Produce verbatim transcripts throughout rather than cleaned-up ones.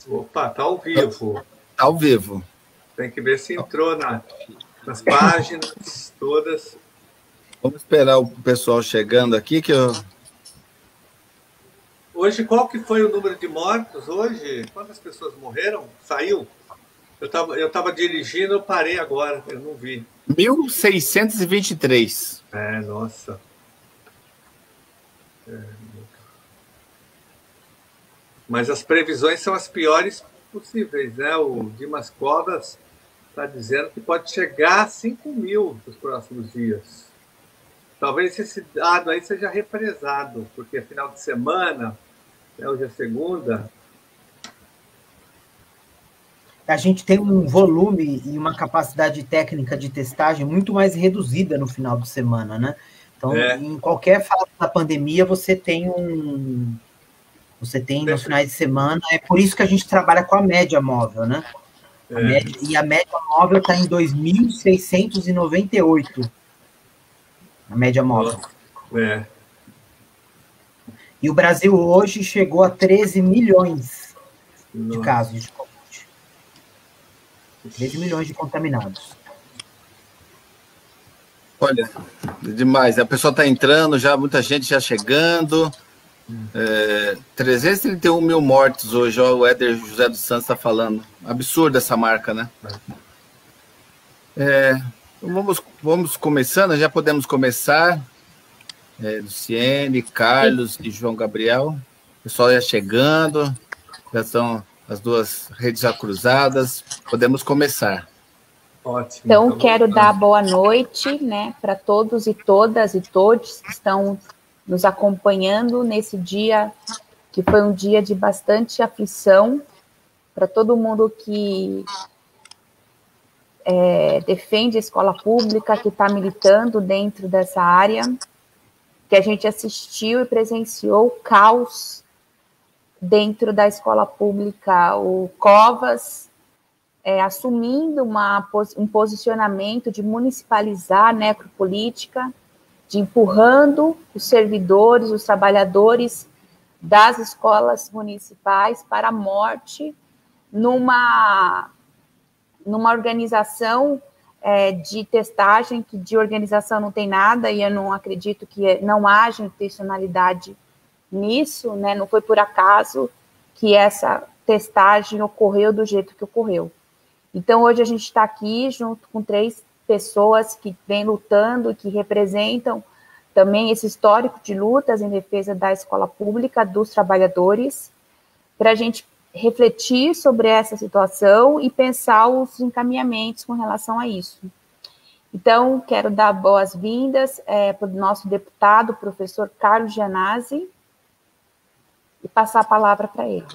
Opa, tá ao vivo. Tá ao vivo. Tem que ver se entrou na, nas páginas todas. Vamos esperar o pessoal chegando aqui, que eu... Hoje, qual que foi o número de mortos hoje? Quantas pessoas morreram? Saiu? Eu estava eu tava dirigindo, eu parei agora, eu não vi. mil seiscentos e vinte e três. É, nossa. É. Mas as previsões são as piores possíveis, né? O Dimas Covas está dizendo que pode chegar a cinco mil nos próximos dias. Talvez esse dado aí seja represado, porque final de semana, né, hoje é segunda. A gente tem um volume e uma capacidade técnica de testagem muito mais reduzida no final de semana, né? Então, é. em qualquer fase da pandemia, você tem um... Você tem nos finais de semana, é por isso que a gente trabalha com a média móvel, né? A é. média, e a média móvel está em dois mil seiscentos e noventa e oito. A média móvel. É. E o Brasil hoje chegou a treze milhões Nossa. de casos de Covid. treze milhões de contaminados. Olha, demais. A pessoa está entrando, já muita gente já chegando. É, trezentos e trinta e um mil mortos hoje, ó, o Éder José dos Santos está falando. Absurda essa marca, né? É, então vamos, vamos começando, já podemos começar. É, Luciene, Carlos Sim. e João Gabriel. O pessoal já chegando, já estão as duas redes já cruzadas. Podemos começar. Ótimo. Então, então quero dar boa noite, né, para todos e todas e todos que estão nos acompanhando nesse dia, que foi um dia de bastante aflição, para todo mundo que é, defende a escola pública, que está militando dentro dessa área, que a gente assistiu e presenciou o caos dentro da escola pública, o Covas é, assumindo uma, um posicionamento de municipalizar a necropolítica, de empurrando os servidores, os trabalhadores das escolas municipais para a morte numa, numa organização é, de testagem, que de organização não tem nada, e eu não acredito que não haja intencionalidade nisso, né? Não foi por acaso que essa testagem ocorreu do jeito que ocorreu. Então, hoje a gente está aqui junto com três pessoas que vêm lutando, que representam também esse histórico de lutas em defesa da escola pública, dos trabalhadores, para a gente refletir sobre essa situação e pensar os encaminhamentos com relação a isso. Então, quero dar boas-vindas é, para o nosso deputado, professor Carlos Gianazzi, e passar a palavra para ele.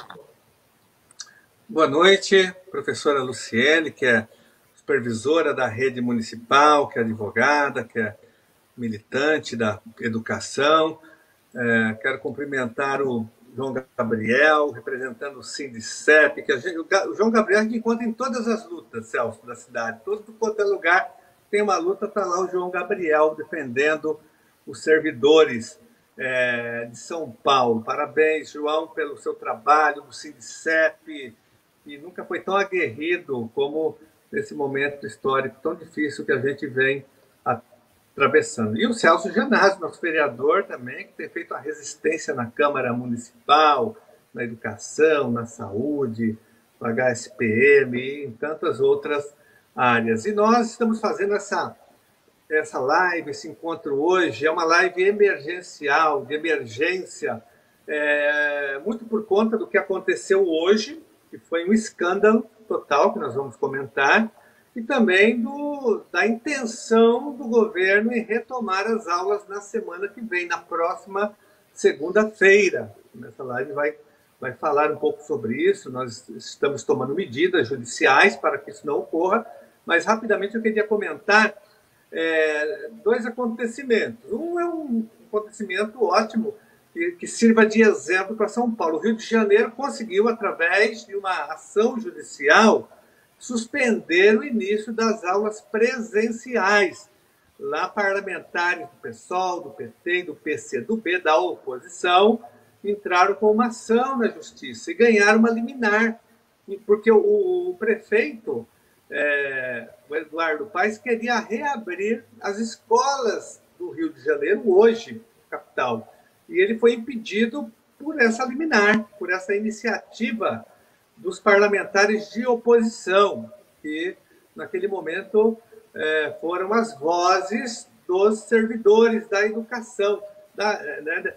Boa noite, professora Luciene, que é supervisora da rede municipal, que é advogada, que é militante da educação. É, quero cumprimentar o João Gabriel, representando o Sindicep, que a gente, o João Gabriel a gente encontra em todas as lutas, Celso, da cidade. Todo quanto é lugar tem uma luta, está lá o João Gabriel defendendo os servidores é, de São Paulo. Parabéns, João, pelo seu trabalho no Sindicep, e nunca foi tão aguerrido como nesse momento histórico tão difícil que a gente vem atravessando. E o Celso Gianazzi, nosso vereador também, que tem feito a resistência na Câmara Municipal, na educação, na saúde, no H S P M e em tantas outras áreas. E nós estamos fazendo essa, essa live, esse encontro hoje, é uma live emergencial, de emergência, é, muito por conta do que aconteceu hoje, que foi um escândalo total, que nós vamos comentar, e também do, da intenção do governo em retomar as aulas na semana que vem, na próxima segunda-feira. Nessa live vai, vai falar um pouco sobre isso, nós estamos tomando medidas judiciais para que isso não ocorra, mas rapidamente eu queria comentar é, dois acontecimentos. Um é um acontecimento ótimo, que, que sirva de exemplo para São Paulo. O Rio de Janeiro conseguiu, através de uma ação judicial, suspender o início das aulas presenciais. Lá, parlamentares do PSOL, do P T e do P C do B, da oposição, entraram com uma ação na justiça e ganharam uma liminar porque o, o prefeito, é, o Eduardo Paes, queria reabrir as escolas do Rio de Janeiro hoje, capital. E ele foi impedido por essa liminar, por essa iniciativa dos parlamentares de oposição, que naquele momento é, foram as vozes dos servidores da educação, da, né,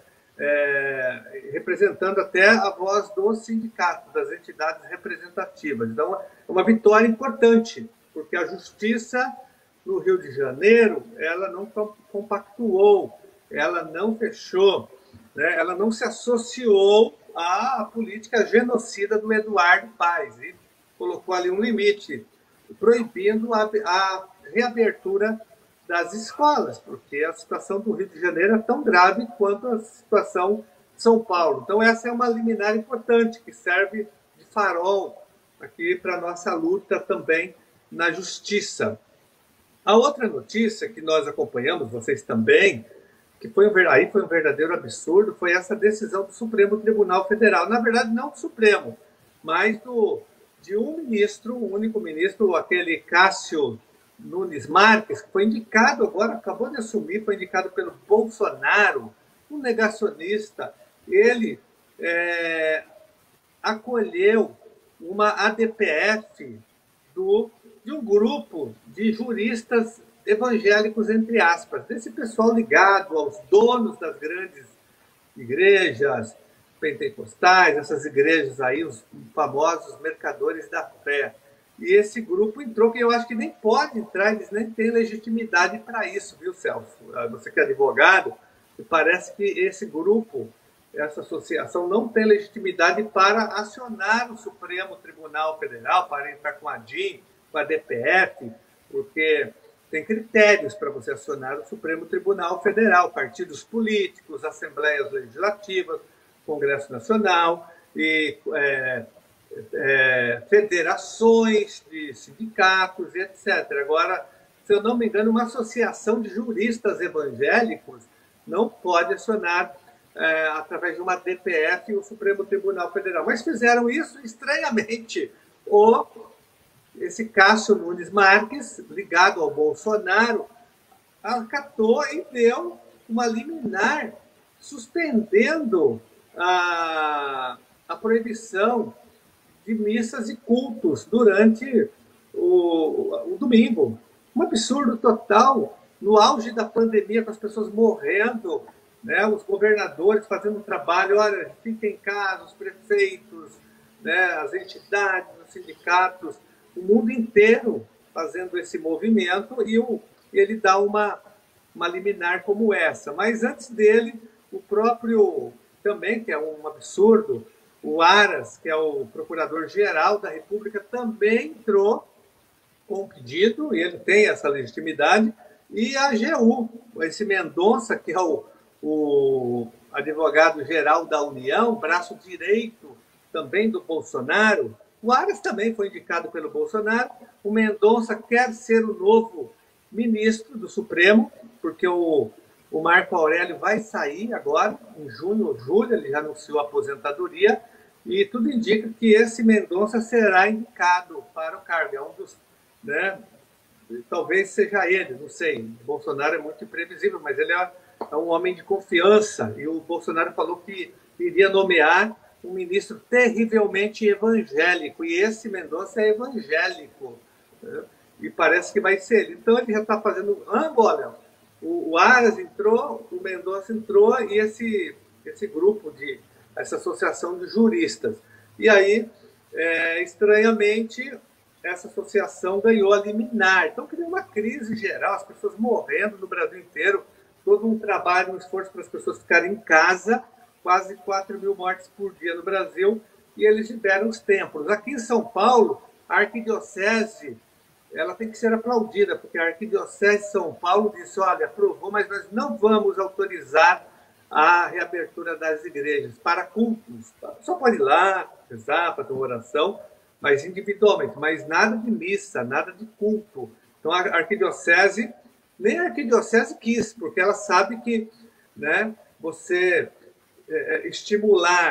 é, representando até a voz dos sindicatos, das entidades representativas. Então, é uma vitória importante, porque a justiça no Rio de Janeiro, ela não compactuou, ela não fechou, né, ela não se associou à política genocida do Eduardo Paes e colocou ali um limite, proibindo a, a reabertura das escolas, porque a situação do Rio de Janeiro é tão grave quanto a situação de São Paulo. Então, essa é uma liminar importante que serve de farol aqui para a nossa luta também na justiça. A outra notícia que nós acompanhamos, vocês também, que foi um, aí foi um verdadeiro absurdo, foi essa decisão do Supremo Tribunal Federal. Na verdade, não do Supremo, mas do, de um ministro, o um único ministro, aquele Cássio Nunes Marques, que foi indicado agora, acabou de assumir, foi indicado pelo Bolsonaro, um negacionista. Ele é, acolheu uma A D P F do, de um grupo de juristas evangélicos, entre aspas, desse pessoal ligado aos donos das grandes igrejas pentecostais, essas igrejas aí, os famosos mercadores da fé. E esse grupo entrou, que eu acho que nem pode entrar, eles nem têm legitimidade para isso, viu, Celso? Você que é advogado, parece que esse grupo, essa associação, não tem legitimidade para acionar o Supremo Tribunal Federal, para entrar com a D I M, com a D P F, porque tem critérios para você acionar o Supremo Tribunal Federal, partidos políticos, assembleias legislativas, Congresso Nacional e é, é, federações de sindicatos e etcétera. Agora, se eu não me engano, uma associação de juristas evangélicos não pode acionar é, através de uma D P F o Supremo Tribunal Federal. Mas fizeram isso estranhamente. O Esse Cássio Nunes Marques, ligado ao Bolsonaro, acatou e deu uma liminar suspendendo a, a proibição de missas e cultos durante o, o domingo. Um absurdo total, no auge da pandemia, com as pessoas morrendo, né, os governadores fazendo um trabalho, olha, fiquem em casa, os prefeitos, né, as entidades, os sindicatos, o mundo inteiro fazendo esse movimento, e o, ele dá uma, uma liminar como essa. Mas antes dele, o próprio, também, que é um absurdo, o Aras, que é o procurador-geral da República, também entrou com um pedido, e ele tem essa legitimidade, e a G U, esse Mendonça, que é o, o advogado-geral da União, braço direito também do Bolsonaro. O Aras também foi indicado pelo Bolsonaro. O Mendonça quer ser o novo ministro do Supremo, porque o, o Marco Aurélio vai sair agora, em junho ou julho, ele já anunciou a aposentadoria, e tudo indica que esse Mendonça será indicado para o cargo. É um dos, né, talvez seja ele, não sei. O Bolsonaro é muito imprevisível, mas ele é, é um homem de confiança, e o Bolsonaro falou que iria nomear um ministro terrivelmente evangélico, e esse Mendonça é evangélico, né? E parece que vai ser ele. Então ele já está fazendo ambos, olha, o, o Aras entrou, o Mendonça entrou, e esse, esse grupo, de essa associação de juristas. E aí, é, estranhamente, essa associação ganhou a liminar. Então criou uma crise geral, as pessoas morrendo no Brasil inteiro, todo um trabalho, um esforço para as pessoas ficarem em casa, quase quatro mil mortes por dia no Brasil, e eles liberam os templos. Aqui em São Paulo, a arquidiocese, ela tem que ser aplaudida, porque a arquidiocese de São Paulo disse, olha, aprovou, mas nós não vamos autorizar a reabertura das igrejas para cultos. Só pode ir lá, rezar, fazer uma oração, mas individualmente, mas nada de missa, nada de culto. Então a arquidiocese, nem a arquidiocese quis, porque ela sabe que, né, você é, estimular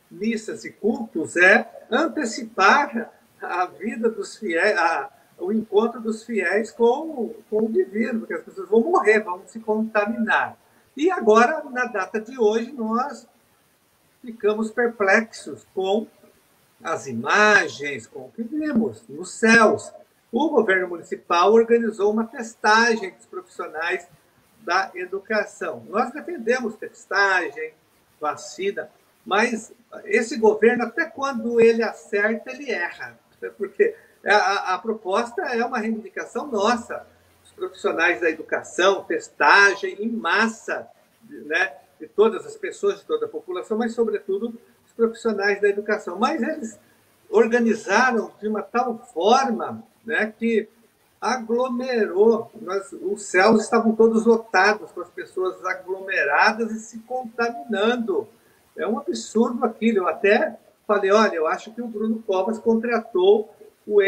missas e cultos é antecipar a vida dos fiéis, a, o encontro dos fiéis com, com o divino, porque as pessoas vão morrer, vão se contaminar. E agora, na data de hoje, nós ficamos perplexos com as imagens, com o que vimos nos céus. O governo municipal organizou uma testagem dos profissionais da educação. Nós defendemos testagem, vacina, mas esse governo, até quando ele acerta, ele erra. Porque a, a proposta é uma reivindicação nossa. Os profissionais da educação, testagem em massa, né, de todas as pessoas, de toda a população, mas, sobretudo, os profissionais da educação. Mas eles organizaram de uma tal forma, né, que aglomerou. Nós, os céus estavam todos lotados, com as pessoas aglomeradas e se contaminando. É um absurdo aquilo. Eu até falei, olha, eu acho que o Bruno Covas contratou o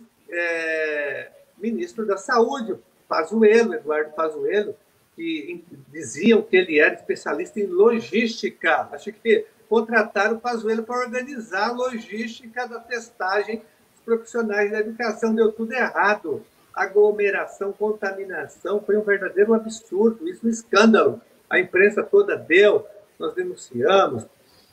ex-ministro é, da Saúde, Pazuello, Eduardo Pazuello, que diziam que ele era especialista em logística. Acho que contrataram o Pazuello para organizar a logística da testagem dos profissionais da educação. Deu tudo errado. Aglomeração, contaminação, foi um verdadeiro absurdo, isso é um escândalo. A imprensa toda deu, nós denunciamos,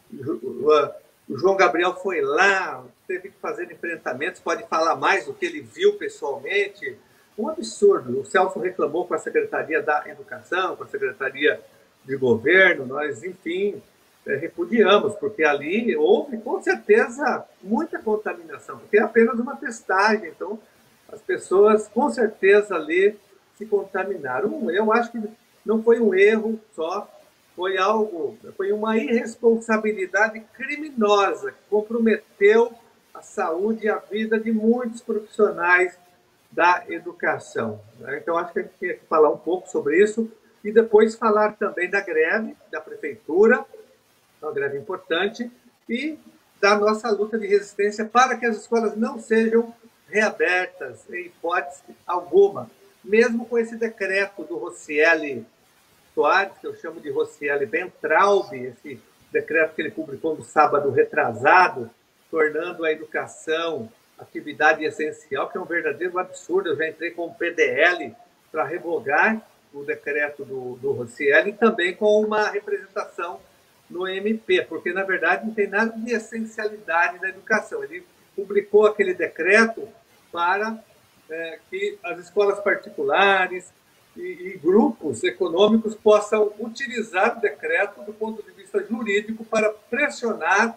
o João Gabriel foi lá, teve que fazer enfrentamentos, pode falar mais do que ele viu pessoalmente. Um absurdo. O Celso reclamou com a Secretaria da Educação, com a Secretaria de Governo, nós, enfim, repudiamos, porque ali houve, com certeza, muita contaminação, porque é apenas uma testagem, então as pessoas, com certeza, ali se contaminaram. Eu acho que não foi um erro só, foi algo, foi uma irresponsabilidade criminosa que comprometeu a saúde e a vida de muitos profissionais da educação. Então, acho que a gente tinha que falar um pouco sobre isso e depois falar também da greve da prefeitura, uma greve importante, e da nossa luta de resistência para que as escolas não sejam reabertas, em hipótese alguma, mesmo com esse decreto do Rocieli Soares, que eu chamo de Rocieli Bentraub, esse decreto que ele publicou no sábado retrasado, tornando a educação atividade essencial, que é um verdadeiro absurdo. Eu já entrei com um P D L para revogar o decreto do, do Rocieli e também com uma representação no M P, porque, na verdade, não tem nada de essencialidade da educação. Ele publicou aquele decreto para é, que as escolas particulares e, e grupos econômicos possam utilizar o decreto do ponto de vista jurídico para pressionar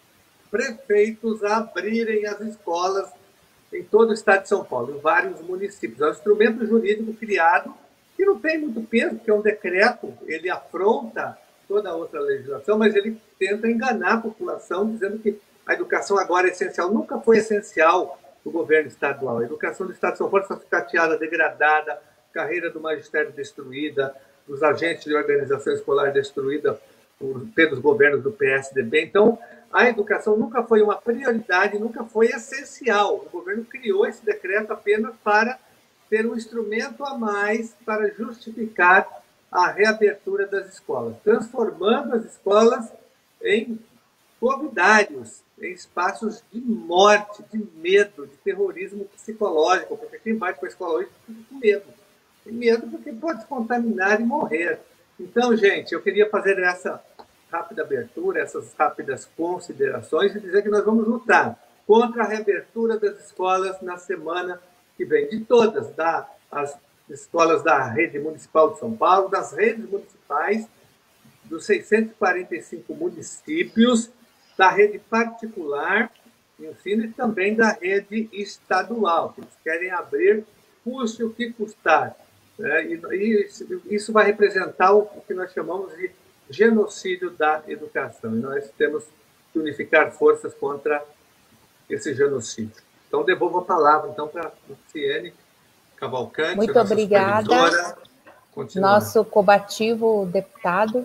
prefeitos a abrirem as escolas em todo o estado de São Paulo, em vários municípios. É um instrumento jurídico criado que não tem muito peso, porque é um decreto, ele afronta toda a outra legislação, mas ele tenta enganar a população, dizendo que a educação agora é essencial. Nunca foi essencial no governo estadual. A educação do estado de São Paulo está sucateada, degradada, carreira do magistério destruída, dos agentes de organização escolar destruída pelos governos do P S D B. Então, a educação nunca foi uma prioridade, nunca foi essencial. O governo criou esse decreto apenas para ter um instrumento a mais para justificar a reabertura das escolas, transformando as escolas em covidários, em espaços de morte, de medo, de terrorismo psicológico, porque quem vai para a escola hoje fica com medo. Tem medo porque pode se contaminar e morrer. Então, gente, eu queria fazer essa rápida abertura, essas rápidas considerações e dizer que nós vamos lutar contra a reabertura das escolas na semana que vem, de todas, da, as escolas da rede municipal de São Paulo, das redes municipais, dos seiscentos e quarenta e cinco municípios, da rede particular de ensino e também da rede estadual, que eles querem abrir, custe o que custar. Né? E, e isso vai representar o que nós chamamos de genocídio da educação. E nós temos que unificar forças contra esse genocídio. Então, devolvo a palavra então, para a Luciene Cavalcante. Muito obrigada. Nosso combativo deputado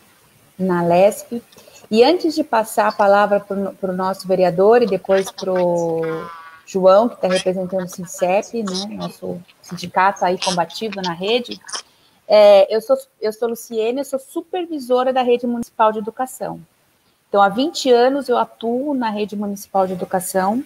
na Lesp. E antes de passar a palavra para o nosso vereador e depois para o João, que está representando o SINCEP, né, nosso sindicato aí combativo na rede, é, eu, sou, eu sou Luciene, eu sou supervisora da Rede Municipal de Educação. Então, há vinte anos eu atuo na rede municipal de educação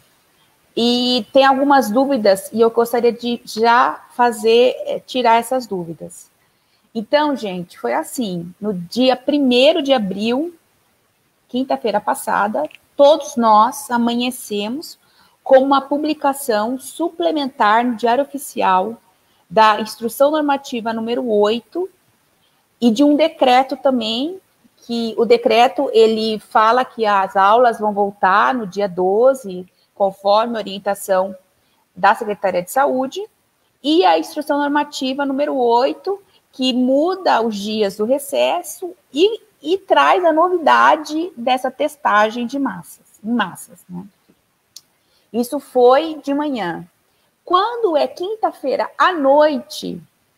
e tem algumas dúvidas e eu gostaria de já fazer, tirar essas dúvidas. Então, gente, foi assim, no dia primeiro de abril, quinta-feira passada, todos nós amanhecemos com uma publicação suplementar no Diário Oficial da Instrução Normativa número oito e de um decreto também, que o decreto, ele fala que as aulas vão voltar no dia doze, conforme a orientação da Secretaria de Saúde, e a Instrução Normativa número oito, que muda os dias do recesso e, e traz a novidade dessa testagem de massas, em massas, né? Isso foi de manhã. Quando é quinta-feira à noite,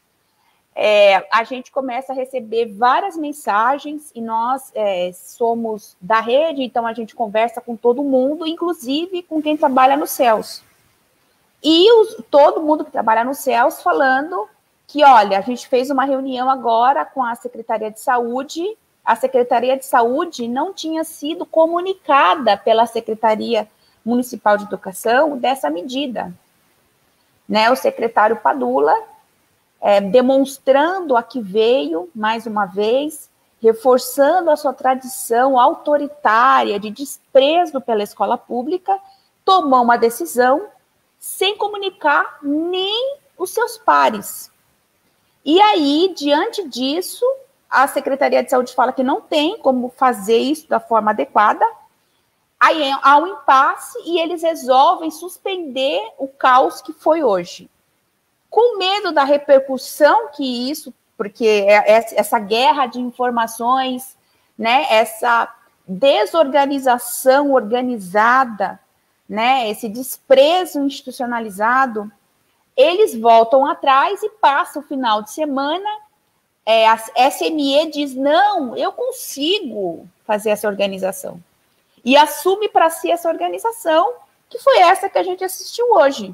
é, a gente começa a receber várias mensagens e nós é, somos da rede, então a gente conversa com todo mundo, inclusive com quem trabalha no CELS. E os, todo mundo que trabalha no CELS falando que, olha, a gente fez uma reunião agora com a Secretaria de Saúde, a Secretaria de Saúde não tinha sido comunicada pela Secretaria Municipal de Educação dessa medida. Né, o secretário Padula, é, demonstrando a que veio, mais uma vez, reforçando a sua tradição autoritária de desprezo pela escola pública, tomou uma decisão sem comunicar nem os seus pares. E aí, diante disso, a Secretaria de Saúde fala que não tem como fazer isso da forma adequada. Aí há um impasse e eles resolvem suspender o caos que foi hoje. Com medo da repercussão que isso, porque essa guerra de informações, né, essa desorganização organizada, né, esse desprezo institucionalizado, eles voltam atrás e passam o final de semana, é, a S M E diz, não, eu consigo fazer essa organização. E assume para si essa organização, que foi essa que a gente assistiu hoje.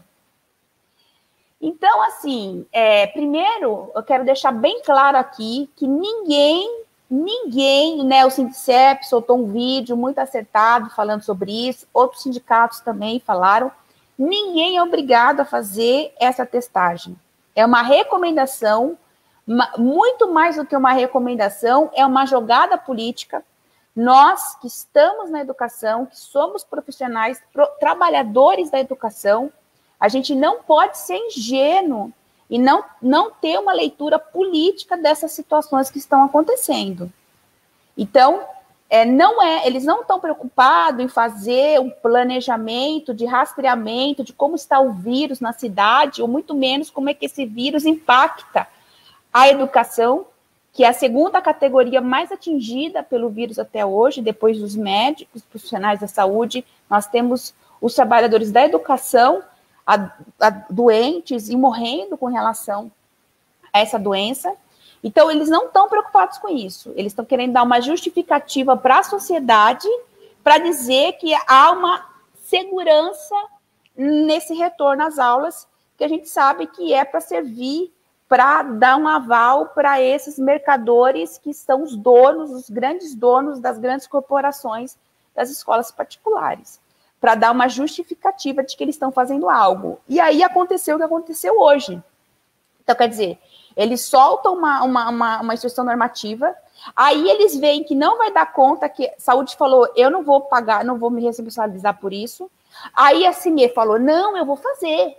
Então, assim, é, primeiro, eu quero deixar bem claro aqui que ninguém, ninguém, né, o Sindicep soltou um vídeo muito acertado falando sobre isso, outros sindicatos também falaram, ninguém é obrigado a fazer essa testagem. É uma recomendação, muito mais do que uma recomendação, é uma jogada política. Nós que estamos na educação, que somos profissionais, pro, trabalhadores da educação, a gente não pode ser ingênuo e não, não ter uma leitura política dessas situações que estão acontecendo. Então, é, não é, eles não estão preocupados em fazer um planejamento de rastreamento de como está o vírus na cidade, ou muito menos como é que esse vírus impacta a educação, que é a segunda categoria mais atingida pelo vírus até hoje, depois dos médicos, profissionais da saúde, nós temos os trabalhadores da educação, a, a, doentes e morrendo com relação a essa doença. Então, eles não estão preocupados com isso, eles estão querendo dar uma justificativa para a sociedade, para dizer que há uma segurança nesse retorno às aulas, que a gente sabe que é para servir para dar um aval para esses mercadores que são os donos, os grandes donos das grandes corporações das escolas particulares, para dar uma justificativa de que eles estão fazendo algo. E aí aconteceu o que aconteceu hoje. Então, quer dizer, eles soltam uma, uma, uma, uma instrução normativa, aí eles veem que não vai dar conta, que a saúde falou, eu não vou pagar, não vou me responsabilizar por isso. Aí a C I M E falou, não, eu vou fazer.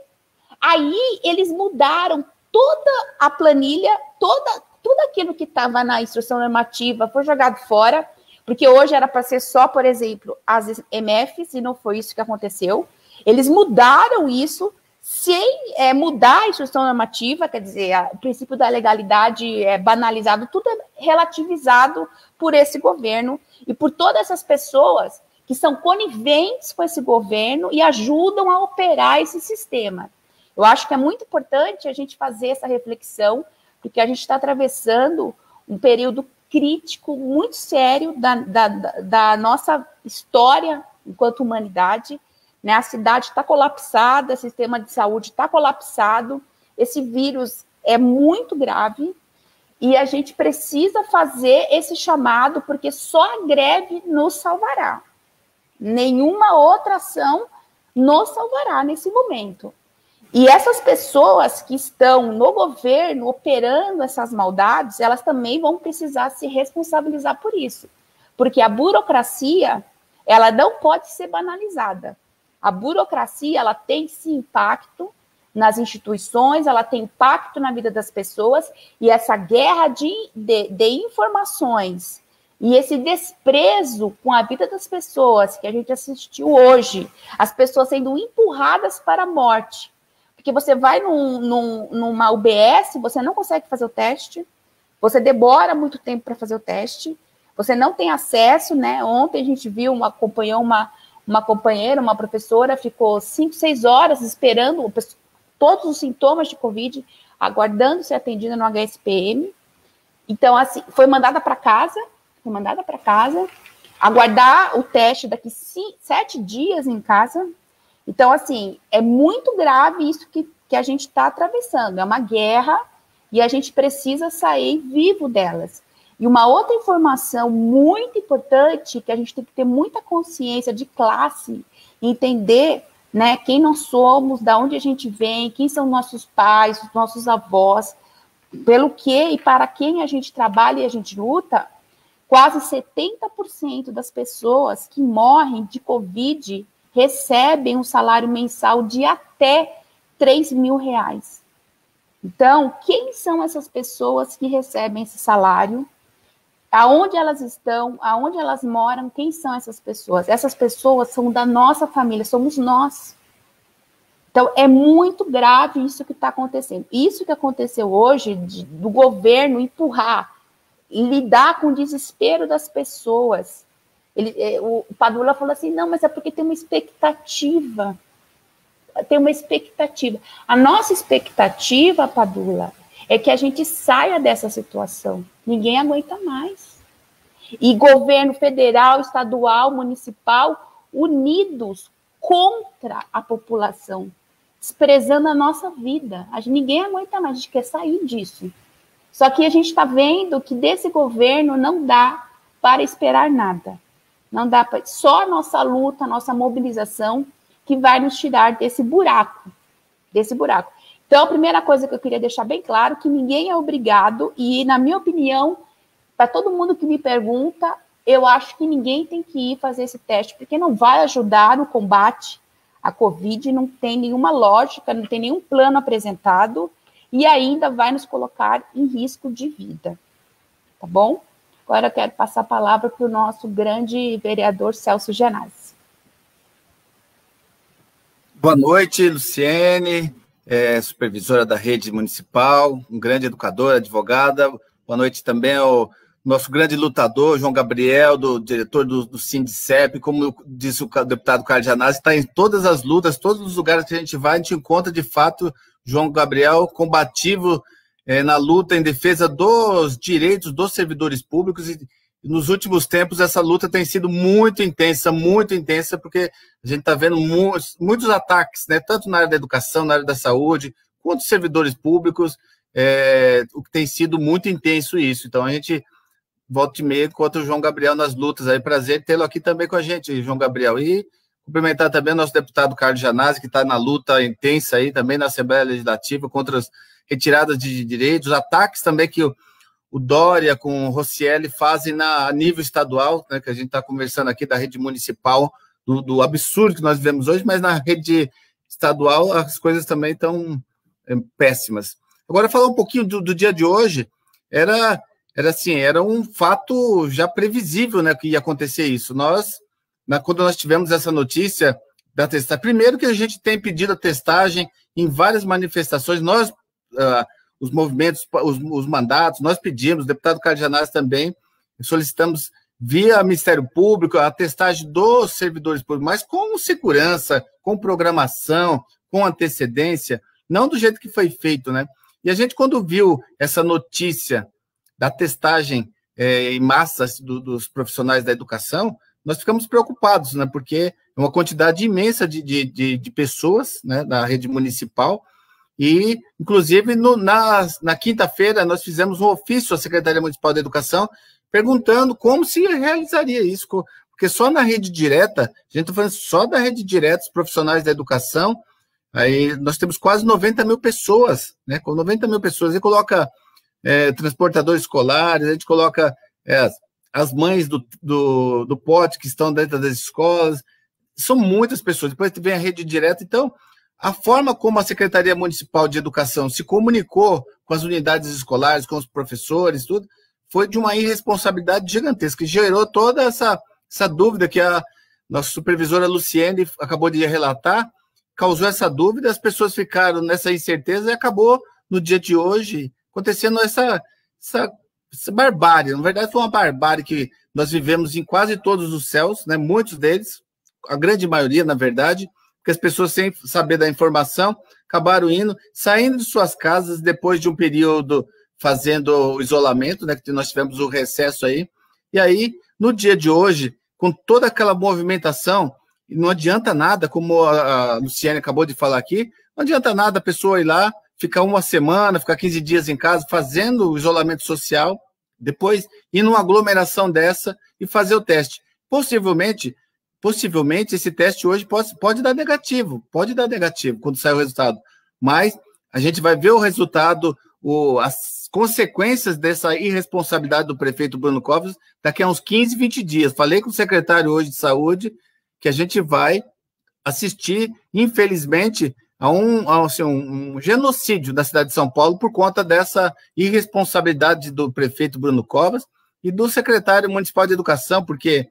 Aí eles mudaram toda a planilha, toda, tudo aquilo que estava na instrução normativa foi jogado fora, porque hoje era para ser só, por exemplo, as M Fs, e não foi isso que aconteceu. Eles mudaram isso sem é, mudar a instrução normativa, quer dizer, a, o princípio da legalidade é banalizado, tudo é relativizado por esse governo e por todas essas pessoas que são coniventes com esse governo e ajudam a operar esse sistema. Eu acho que é muito importante a gente fazer essa reflexão, porque a gente está atravessando um período crítico muito sério da, da, da nossa história enquanto humanidade, né? A cidade está colapsada, o sistema de saúde está colapsado, esse vírus é muito grave, E a gente precisa fazer esse chamado, porque só a greve nos salvará. Nenhuma outra ação nos salvará nesse momento. E essas pessoas que estão no governo operando essas maldades, elas também vão precisar se responsabilizar por isso. Porque a burocracia, ela não pode ser banalizada. A burocracia, ela tem sim impacto nas instituições, ela tem impacto na vida das pessoas, e essa guerra de, de, de informações e esse desprezo com a vida das pessoas que a gente assistiu hoje, as pessoas sendo empurradas para a morte, porque você vai num, num, numa U B S, você não consegue fazer o teste, você demora muito tempo para fazer o teste, você não tem acesso, né? Ontem a gente viu, uma, acompanhou uma, uma companheira, uma professora, ficou cinco, seis horas esperando todos os sintomas de Covid, aguardando ser atendida no H S P M. Então, assim, foi mandada para casa, foi mandada para casa, aguardar o teste daqui cinco, sete dias em casa. Então, assim, é muito grave isso que, que a gente está atravessando. É uma guerra e a gente precisa sair vivo delas. E uma outra informação muito importante, que a gente tem que ter muita consciência de classe, entender, né, quem nós somos, da onde a gente vem, quem são nossos pais, os nossos avós, pelo que e para quem a gente trabalha e a gente luta. Quase setenta por cento das pessoas que morrem de Covid recebem um salário mensal de até três mil reais. Então, quem são essas pessoas que recebem esse salário? Aonde elas estão? Aonde elas moram? Quem são essas pessoas? Essas pessoas são da nossa família, somos nós. Então, é muito grave isso que está acontecendo. Isso que aconteceu hoje, de, do governo empurrar, lidar com o desespero das pessoas. Ele, o Padula falou assim, não, mas é porque tem uma expectativa. Tem uma expectativa. A nossa expectativa, Padula, é que a gente saia dessa situação. Ninguém aguenta mais. E governo federal, estadual, municipal, unidos contra a população, desprezando a nossa vida. A gente, ninguém aguenta mais, a gente quer sair disso. Só que a gente está vendo que desse governo não dá para esperar nada. Não dá para... Só a nossa luta, a nossa mobilização que vai nos tirar desse buraco. Desse buraco. Então, a primeira coisa que eu queria deixar bem claro, que ninguém é obrigado, e na minha opinião, para todo mundo que me pergunta, eu acho que ninguém tem que ir fazer esse teste, porque não vai ajudar no combate à Covid, não tem nenhuma lógica, não tem nenhum plano apresentado, e ainda vai nos colocar em risco de vida. Tá bom? Agora eu quero passar a palavra para o nosso grande vereador Celso Genasi. Boa noite, Luciene, é, supervisora da rede municipal, um grande educador, advogada. Boa noite também ao nosso grande lutador, João Gabriel, do diretor do, do Sindicep, como disse o deputado Carlos Genasi, está em todas as lutas, todos os lugares que a gente vai, a gente encontra, de fato, João Gabriel combativo é, na luta em defesa dos direitos dos servidores públicos, e nos últimos tempos essa luta tem sido muito intensa, muito intensa, porque a gente está vendo muitos, muitos ataques, né, tanto na área da educação, na área da saúde, quanto os servidores públicos, é, o que tem sido muito intenso isso. Então a gente volta e meia contra o João Gabriel nas lutas, aí prazer tê-lo aqui também com a gente, João Gabriel, e cumprimentar também o nosso deputado Carlos Genasi, que está na luta intensa aí também na Assembleia Legislativa contra as retiradas de direitos, os ataques também que o, o Dória com o Rocieli fazem na, a nível estadual, né, que a gente está conversando aqui da rede municipal, do, do absurdo que nós vivemos hoje, mas na rede estadual as coisas também estão é, péssimas. Agora, falar um pouquinho do, do dia de hoje, era, era assim, era um fato já previsível, né, que ia acontecer isso. Nós, na, quando nós tivemos essa notícia da testagem, primeiro que a gente tem pedido a testagem em várias manifestações, nós, uh, os movimentos, os, os mandatos, nós pedimos, o deputado Carlos Genasi também, solicitamos via Ministério Público a testagem dos servidores públicos, mas com segurança, com programação, com antecedência, não do jeito que foi feito, né? E a gente, quando viu essa notícia da testagem é, em massa do, dos profissionais da educação, nós ficamos preocupados, né? Porque é uma quantidade imensa de, de, de, de pessoas, né, da rede municipal, E, inclusive, no, na, na quinta-feira, nós fizemos um ofício à Secretaria Municipal da Educação perguntando como se realizaria isso, porque só na rede direta, a gente está falando só da rede direta, os profissionais da educação, aí nós temos quase noventa mil pessoas, né? Com noventa mil pessoas, a gente coloca é, transportadores escolares, a gente coloca é, as mães do, do, do pote que estão dentro das escolas, são muitas pessoas, depois vem a rede direta, então... A forma como a Secretaria Municipal de Educação se comunicou com as unidades escolares, com os professores, tudo, foi de uma irresponsabilidade gigantesca, que gerou toda essa, essa dúvida que a nossa supervisora Luciene acabou de relatar, causou essa dúvida, as pessoas ficaram nessa incerteza e acabou, no dia de hoje, acontecendo essa, essa, essa barbárie. Na verdade, foi uma barbárie que nós vivemos em quase todos os céus, né? Muitos deles, a grande maioria, na verdade, porque as pessoas, sem saber da informação, acabaram indo, saindo de suas casas depois de um período fazendo o isolamento, né, que nós tivemos o recesso aí, e aí, no dia de hoje, com toda aquela movimentação, não adianta nada, como a Luciane acabou de falar aqui, não adianta nada a pessoa ir lá, ficar uma semana, ficar quinze dias em casa, fazendo o isolamento social, depois ir numa aglomeração dessa e fazer o teste. Possivelmente... Possivelmente, esse teste hoje pode, pode dar negativo, pode dar negativo quando sair o resultado, mas a gente vai ver o resultado, o, as consequências dessa irresponsabilidade do prefeito Bruno Covas daqui a uns quinze, vinte dias. Falei com o secretário hoje de saúde que a gente vai assistir, infelizmente, a um, a, assim, um, um genocídio da cidade de São Paulo por conta dessa irresponsabilidade do prefeito Bruno Covas e do secretário municipal de educação, porque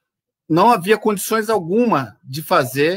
não havia condições alguma de fazer,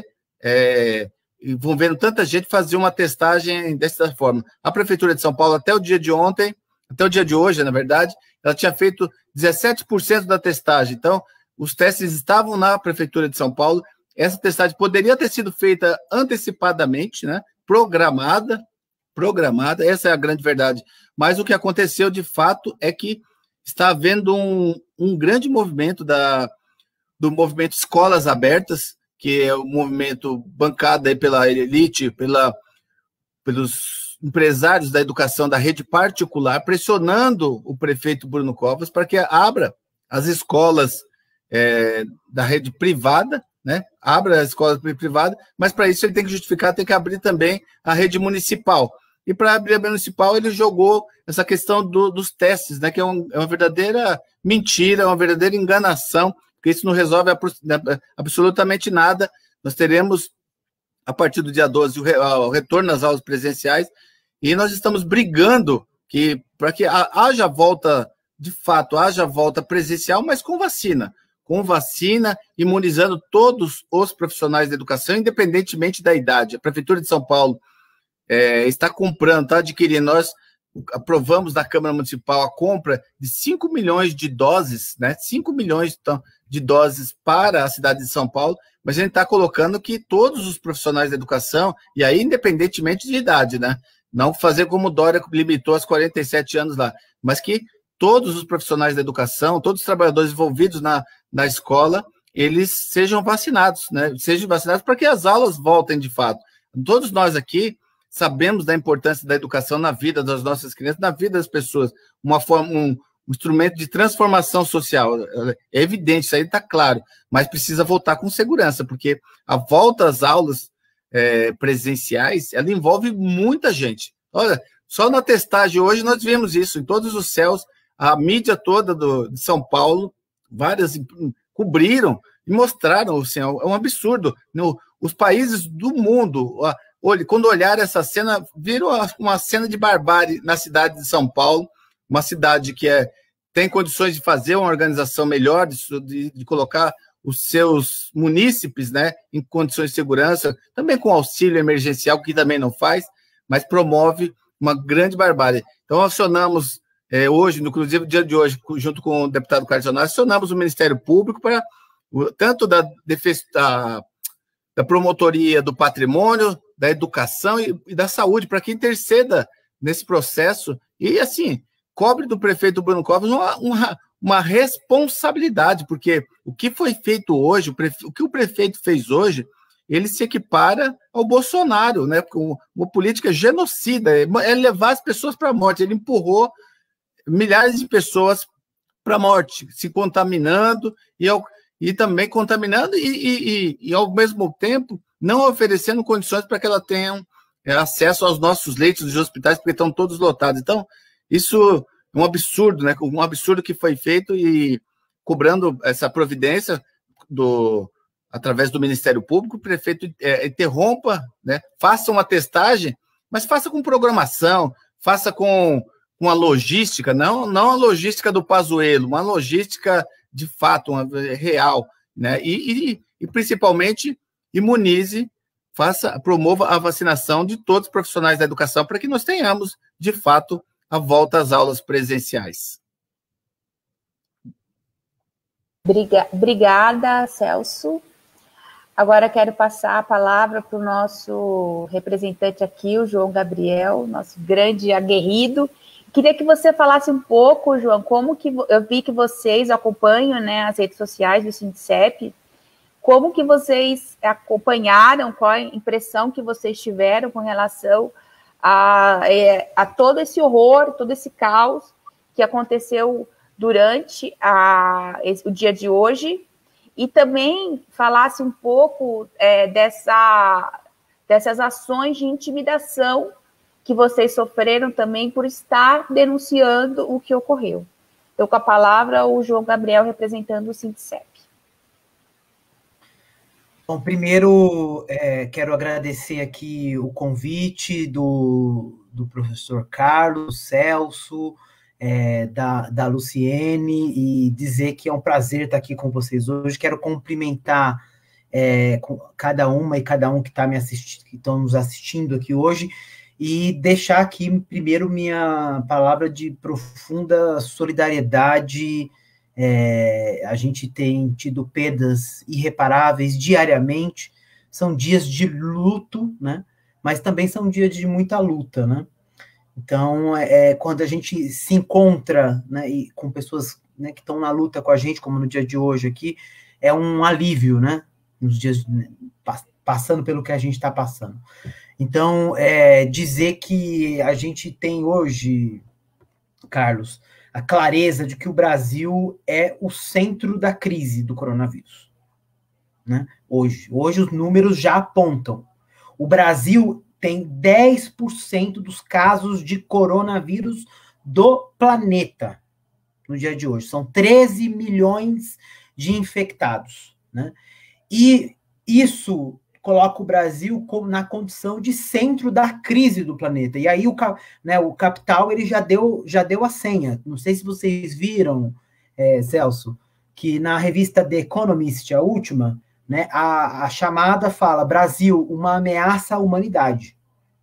é, envolvendo tanta gente, fazer uma testagem dessa forma. A Prefeitura de São Paulo, até o dia de ontem, até o dia de hoje, na verdade, ela tinha feito dezessete por cento da testagem. Então, os testes estavam na Prefeitura de São Paulo. Essa testagem poderia ter sido feita antecipadamente, né? Programada, programada, essa é a grande verdade. Mas o que aconteceu, de fato, é que está havendo um, um grande movimento da... do movimento Escolas Abertas, que é o movimento bancado aí pela elite, pela, pelos empresários da educação da rede particular, pressionando o prefeito Bruno Covas para que abra as escolas é, da rede privada, né? Abra as escolas privadas, mas para isso ele tem que justificar, tem que abrir também a rede municipal. E para abrir a municipal, ele jogou essa questão do, dos testes, né? Que é, um, é uma verdadeira mentira, uma verdadeira enganação, porque isso não resolve absolutamente nada. Nós teremos, a partir do dia doze, o retorno às aulas presenciais, e nós estamos brigando que, para que haja volta, de fato, haja volta presencial, mas com vacina, com vacina, imunizando todos os profissionais da educação, independentemente da idade. A Prefeitura de São Paulo é, está comprando, está adquirindo, nós aprovamos na Câmara Municipal a compra de cinco milhões de doses, né? cinco milhões de doses para a cidade de São Paulo, mas a gente está colocando que todos os profissionais da educação, e aí independentemente de idade, né? Não fazer como o Dória limitou aos quarenta e sete anos lá, mas que todos os profissionais da educação, todos os trabalhadores envolvidos na, na escola, eles sejam vacinados, né? Sejam vacinados para que as aulas voltem de fato. Todos nós aqui sabemos da importância da educação na vida das nossas crianças, na vida das pessoas, uma forma, um, um instrumento de transformação social. É evidente, isso aí está claro, mas precisa voltar com segurança, porque a volta às aulas é, presenciais, ela envolve muita gente. Olha, só na testagem hoje nós vimos isso, em todos os céus, a mídia toda do, de São Paulo, várias cobriram e mostraram, assim, é um absurdo. No, os países do mundo, quando olharam essa cena, viram uma cena de barbárie na cidade de São Paulo, uma cidade que é, tem condições de fazer uma organização melhor, de, de, de colocar os seus munícipes, né, em condições de segurança, também com auxílio emergencial, que também não faz, mas promove uma grande barbárie. Então, acionamos é, hoje, inclusive no dia de hoje, junto com o deputado Carlos Leonardo, acionamos o Ministério Público para, tanto da defesa, da, da promotoria do patrimônio, da educação e, e da saúde, para que interceda nesse processo e, assim, cobre do prefeito Bruno Covas uma, uma, uma responsabilidade, porque o que foi feito hoje, o, prefe... o que o prefeito fez hoje, ele se equipara ao Bolsonaro, né, com uma política genocida, é levar as pessoas para a morte. Ele empurrou milhares de pessoas para a morte, se contaminando e, ao, e também contaminando e, e, e, ao mesmo tempo, não oferecendo condições para que ela tenha é, acesso aos nossos leitos de hospitais, porque estão todos lotados. Então, isso é um absurdo, né? Um absurdo que foi feito e cobrando essa providência do, através do Ministério Público, o prefeito é, interrompa, né? Faça uma testagem, mas faça com programação, faça com, com a logística, não, não a logística do Pazuello, uma logística de fato, uma, real, né? E, e, e principalmente imunize, faça, promova a vacinação de todos os profissionais da educação para que nós tenhamos, de fato, a volta às aulas presenciais. Obrigada, Celso. Agora quero passar a palavra para o nosso representante aqui, o João Gabriel, nosso grande aguerrido. Queria que você falasse um pouco, João, como que eu vi que vocês acompanham, né, as redes sociais do Sindicep, como que vocês acompanharam, qual a impressão que vocês tiveram com relação a, a todo esse horror, todo esse caos que aconteceu durante a, o dia de hoje, e também falasse um pouco é, dessa, dessas ações de intimidação que vocês sofreram também por estar denunciando o que ocorreu. Então, com a palavra, o João Gabriel, representando o Sindicep. Bom, primeiro, é, quero agradecer aqui o convite do, do professor Carlos, Celso, é, da, da Luciene, e dizer que é um prazer estar aqui com vocês hoje. Quero cumprimentar é, com cada uma e cada um que está me assistindo, que estão nos assistindo aqui hoje, e deixar aqui, primeiro, minha palavra de profunda solidariedade. É, a gente tem tido perdas irreparáveis diariamente, são dias de luto, né? Mas também são dias de muita luta, né? Então, é, quando a gente se encontra, né, e com pessoas, né, que estão na luta com a gente, como no dia de hoje aqui, é um alívio, né? Nos dias, né, passando pelo que a gente está passando. Então, é, dizer que a gente tem hoje, Carlos, a clareza de que o Brasil é o centro da crise do coronavírus, né? Hoje, hoje os números já apontam. O Brasil tem dez por cento dos casos de coronavírus do planeta no dia de hoje. São treze milhões de infectados, né? E isso coloca o Brasil na condição de centro da crise do planeta. E aí o, né, o Capital ele já deu, já deu a senha. Não sei se vocês viram, é, Celso, que na revista The Economist, a última, né, a, a chamada fala: Brasil, uma ameaça à humanidade.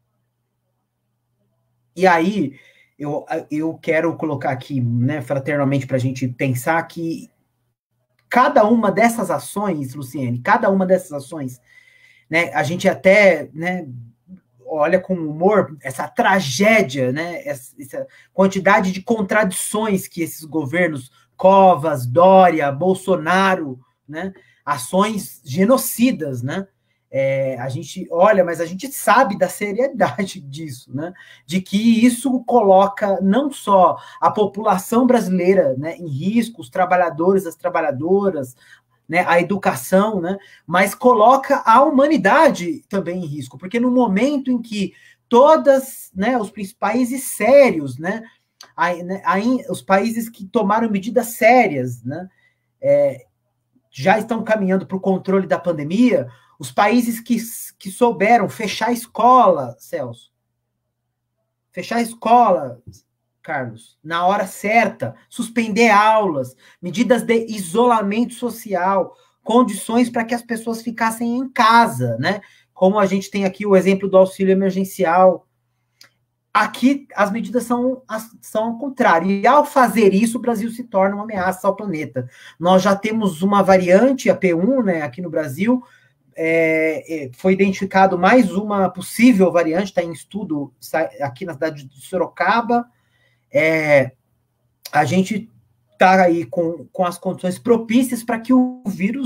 E aí eu, eu quero colocar aqui, né, fraternalmente, para a gente pensar que cada uma dessas ações, Luciene, cada uma dessas ações, né, a gente até, né, olha com humor essa tragédia, né, essa, essa quantidade de contradições que esses governos, Covas, Dória, Bolsonaro, né, ações genocidas, né, é, a gente olha, mas a gente sabe da seriedade disso, né, de que isso coloca não só a população brasileira, né, em risco, os trabalhadores, as trabalhadoras, né, a educação, né, mas coloca a humanidade também em risco, porque no momento em que todas, né, os países sérios, né, aí, né, aí, os países que tomaram medidas sérias, né, é, já estão caminhando para o controle da pandemia, os países que, que souberam fechar a escola, Celso, fechar a escola, Carlos, na hora certa, suspender aulas, medidas de isolamento social, condições para que as pessoas ficassem em casa, né? Como a gente tem aqui o exemplo do auxílio emergencial. Aqui as medidas são, são ao contrário. E ao fazer isso, o Brasil se torna uma ameaça ao planeta. Nós já temos uma variante, a P um, né, aqui no Brasil. É, foi identificado mais uma possível variante, está em estudo aqui na cidade de Sorocaba. É, a gente está aí com, com as condições propícias para que o vírus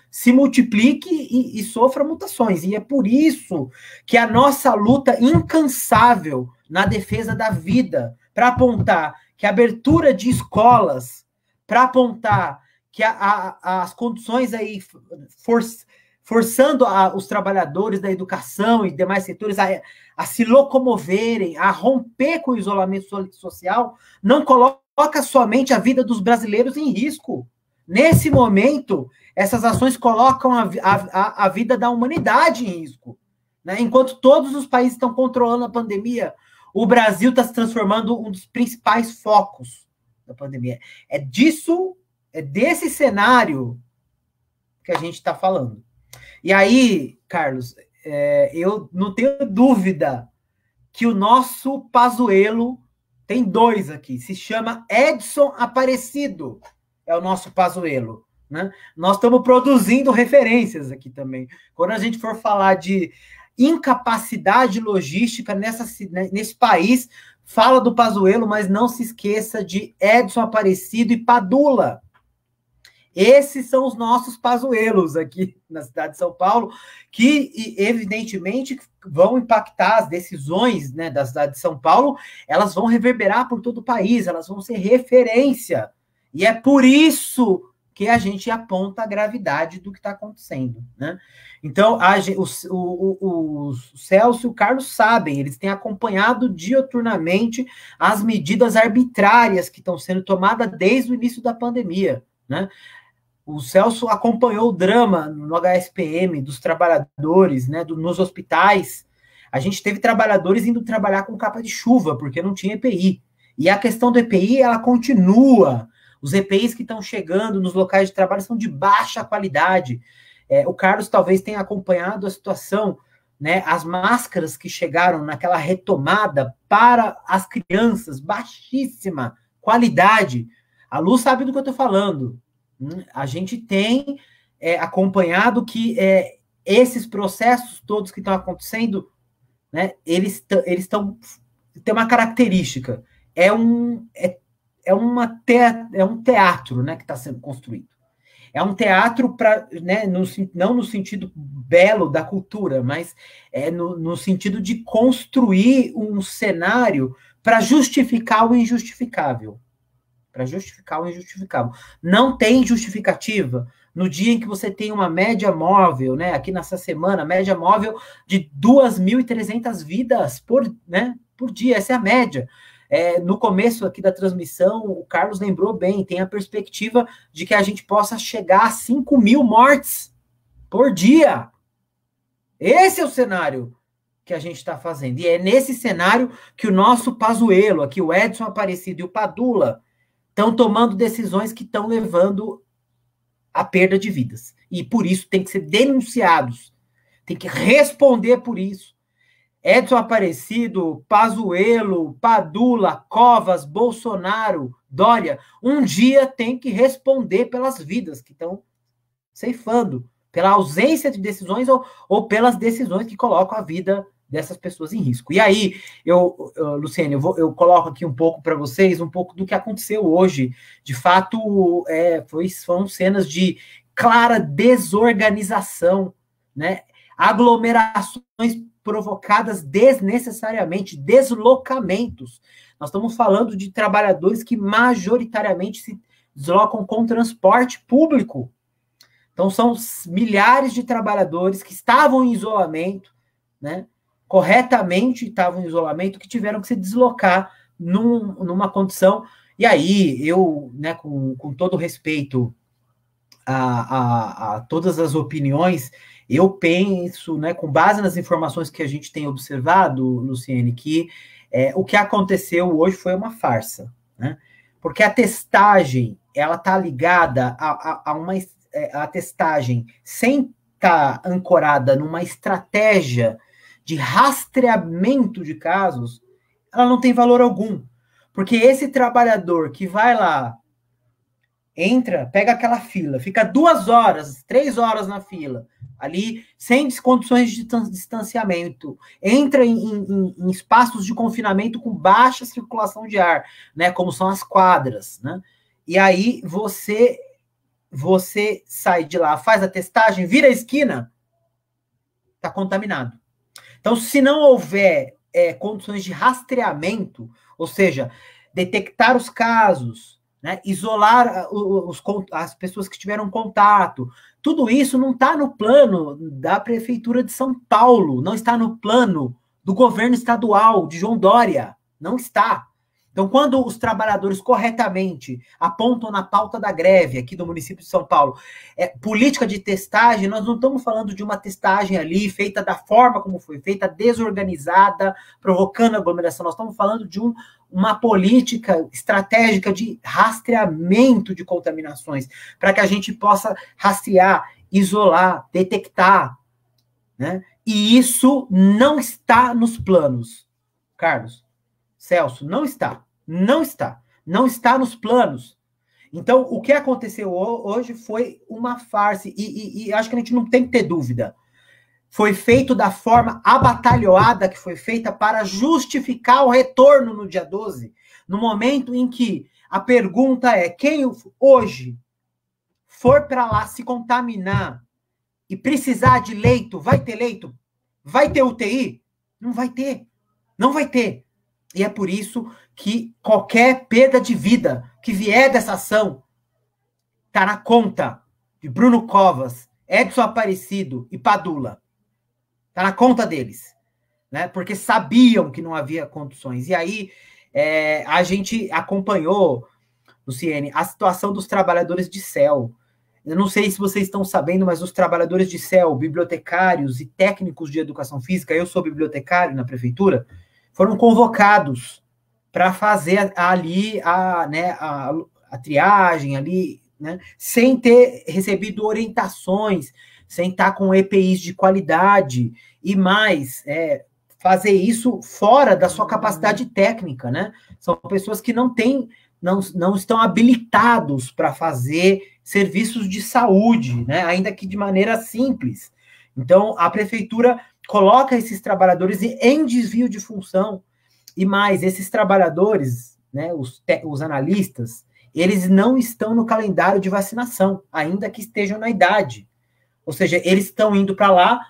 se multiplique e, e sofra mutações. E é por isso que a nossa luta incansável na defesa da vida, para apontar que a abertura de escolas, para apontar que a, a, as condições aí for, forçando a, os trabalhadores da educação e demais setores a, a se locomoverem, a romper com o isolamento social, não coloca somente a vida dos brasileiros em risco. Nesse momento, essas ações colocam a, a, a vida da humanidade em risco. Né? Enquanto todos os países estão controlando a pandemia, o Brasil está se transformando um dos principais focos da pandemia. É disso, é desse cenário que a gente está falando. E aí, Carlos, é, eu não tenho dúvida que o nosso Pazuello, tem dois aqui, se chama Edson Aparecido, é o nosso Pazuello. Né? Nós estamos produzindo referências aqui também. Quando a gente for falar de incapacidade logística nessa, nesse país, fala do Pazuello, mas não se esqueça de Edson Aparecido e Padula. Esses são os nossos Pazuellos aqui na cidade de São Paulo, que evidentemente vão impactar as decisões, né, da cidade de São Paulo, elas vão reverberar por todo o país, elas vão ser referência. E é por isso que a gente aponta a gravidade do que está acontecendo, né? Então, a, o, o, o Celso e o Carlos sabem, eles têm acompanhado dioturnamente as medidas arbitrárias que estão sendo tomadas desde o início da pandemia, né? O Celso acompanhou o drama no H S P M dos trabalhadores, né, do, nos hospitais. A gente teve trabalhadores indo trabalhar com capa de chuva, porque não tinha E P I. E a questão do E P I, ela continua. Os E P Is que estão chegando nos locais de trabalho são de baixa qualidade. É, o Carlos talvez tenha acompanhado a situação, né? As máscaras que chegaram naquela retomada para as crianças, baixíssima qualidade. A Lu sabe do que eu estou falando. Hum, a gente tem é, acompanhado que é, esses processos todos que estão acontecendo, né? Eles eles estão tem uma característica. É um é, É, uma te, é um teatro, né, que está sendo construído. É um teatro, pra, né, no, não no sentido belo da cultura, mas é no, no sentido de construir um cenário para justificar o injustificável. Para justificar o injustificável. Não tem justificativa no dia em que você tem uma média móvel, né, aqui nessa semana, média móvel de duas mil e trezentas vidas por, né, por dia, essa é a média. É, no começo aqui da transmissão, o Carlos lembrou bem, tem a perspectiva de que a gente possa chegar a cinco mil mortes por dia. Esse é o cenário que a gente está fazendo. E é nesse cenário que o nosso Pazuello, aqui o Edson Aparecido e o Padula, estão tomando decisões que estão levando à perda de vidas. E por isso tem que ser denunciados, tem que responder por isso. Edson Aparecido, Pazuello, Padula, Covas, Bolsonaro, Dória, um dia tem que responder pelas vidas que estão ceifando, pela ausência de decisões ou, ou pelas decisões que colocam a vida dessas pessoas em risco. E aí, eu, eu Luciene, eu, vou, eu coloco aqui um pouco para vocês, um pouco do que aconteceu hoje. De fato, é, foi, foram cenas de clara desorganização, né? Aglomerações provocadas desnecessariamente, deslocamentos. Nós estamos falando de trabalhadores que majoritariamente se deslocam com transporte público. Então, são milhares de trabalhadores que estavam em isolamento, né, corretamente estavam em isolamento, que tiveram que se deslocar num, numa condição. E aí, eu, né, com, com todo respeito a, a, a todas as opiniões, eu penso, né, com base nas informações que a gente tem observado, Luciene, que é, o que aconteceu hoje foi uma farsa, né? Porque a testagem, ela está ligada a, a, a uma a testagem sem estar tá ancorada numa estratégia de rastreamento de casos, ela não tem valor algum. Porque esse trabalhador que vai lá, entra, pega aquela fila, fica duas horas, três horas na fila, ali, sem condições de distanciamento, entra em, em, em espaços de confinamento com baixa circulação de ar, né, como são as quadras, né, e aí você você sai de lá, faz a testagem, vira a esquina, está contaminado. Então, se não houver é, condições de rastreamento, ou seja, detectar os casos, né, isolar os, as pessoas que tiveram contato, tudo isso não está no plano da Prefeitura de São Paulo, não está no plano do governo estadual de João Dória, não está. Então, quando os trabalhadores corretamente apontam na pauta da greve aqui do município de São Paulo, é, política de testagem, nós não estamos falando de uma testagem ali feita da forma como foi feita, desorganizada, provocando aglomeração. Nós estamos falando de um, uma política estratégica de rastreamento de contaminações, para que a gente possa rastrear, isolar, detectar, né? E isso não está nos planos, Carlos. Celso, não está, não está, não está nos planos. Então, o que aconteceu hoje foi uma farsa, e, e, e acho que a gente não tem que ter dúvida. Foi feito da forma abatalhoada que foi feita para justificar o retorno no dia doze, no momento em que a pergunta é, quem hoje for para lá se contaminar e precisar de leito, vai ter leito? Vai ter U T I? Não vai ter, não vai ter. E é por isso que qualquer perda de vida que vier dessa ação está na conta de Bruno Covas, Edson Aparecido e Padula. Está na conta deles, né? Porque sabiam que não havia condições. E aí é, a gente acompanhou, Luciene, a situação dos trabalhadores de C E L. Eu não sei se vocês estão sabendo, mas os trabalhadores de C E L, bibliotecários e técnicos de educação física, eu sou bibliotecário na prefeitura, foram convocados para fazer ali a, né, a, a triagem ali, né, sem ter recebido orientações, sem estar com E P Is de qualidade e mais, é, fazer isso fora da sua capacidade técnica, né? São pessoas que não têm, não, não estão habilitados para fazer serviços de saúde, né? Ainda que de maneira simples. Então, a prefeitura coloca esses trabalhadores em desvio de função. E mais, esses trabalhadores, né, os, te, os analistas, eles não estão no calendário de vacinação, ainda que estejam na idade. Ou seja, eles estão indo para lá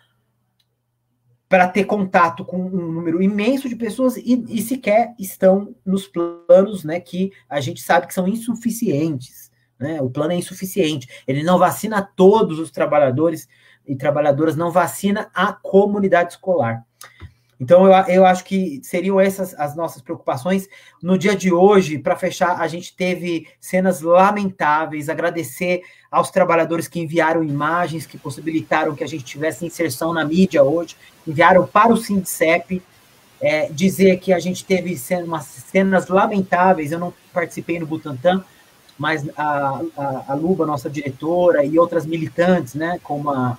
para ter contato com um número imenso de pessoas e, e sequer estão nos planos, né, que a gente sabe que são insuficientes. Né? O plano é insuficiente. Ele não vacina todos os trabalhadores e trabalhadoras, não vacina a comunidade escolar. Então, eu, eu acho que seriam essas as nossas preocupações. No dia de hoje, para fechar, a gente teve cenas lamentáveis, agradecer aos trabalhadores que enviaram imagens, que possibilitaram que a gente tivesse inserção na mídia hoje, enviaram para o Sindicep, é, dizer que a gente teve umas cenas lamentáveis, eu não participei no Butantan, mas a, a, a Luba, nossa diretora, e outras militantes, né, como a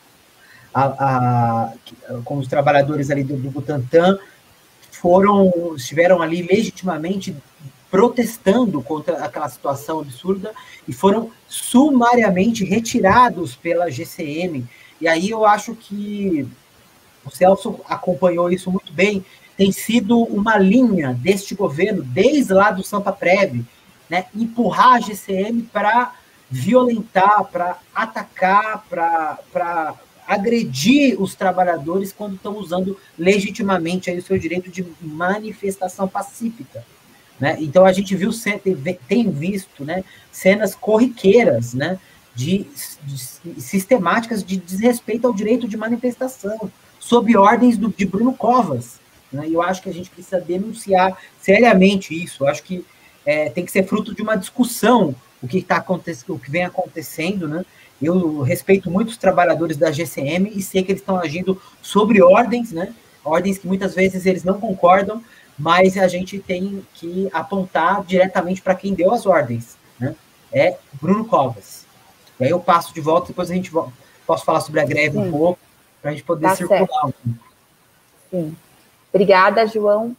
A, a, com os trabalhadores ali do, do Butantan, foram, estiveram ali legitimamente protestando contra aquela situação absurda e foram sumariamente retirados pela G C M. E aí eu acho que o Celso acompanhou isso muito bem, tem sido uma linha deste governo, desde lá do Sampaprev, né, empurrar a G C M para violentar, para atacar, para agredir os trabalhadores quando estão usando legitimamente aí o seu direito de manifestação pacífica. Né? Então, a gente viu, tem visto, né, cenas corriqueiras, né, de, de sistemáticas de desrespeito ao direito de manifestação, sob ordens do, de Bruno Covas. Né? E eu acho que a gente precisa denunciar seriamente isso. Eu acho que é, tem que ser fruto de uma discussão o que, tá acontecendo, o que vem acontecendo, né? Eu respeito muito os trabalhadores da G C M e sei que eles estão agindo sobre ordens, né? Ordens que muitas vezes eles não concordam, mas a gente tem que apontar diretamente para quem deu as ordens, né? É Bruno Covas. E aí eu passo de volta, depois a gente volta, posso falar sobre a greve Sim. um pouco, para a gente poder tá circular. Um Sim. Obrigada, João.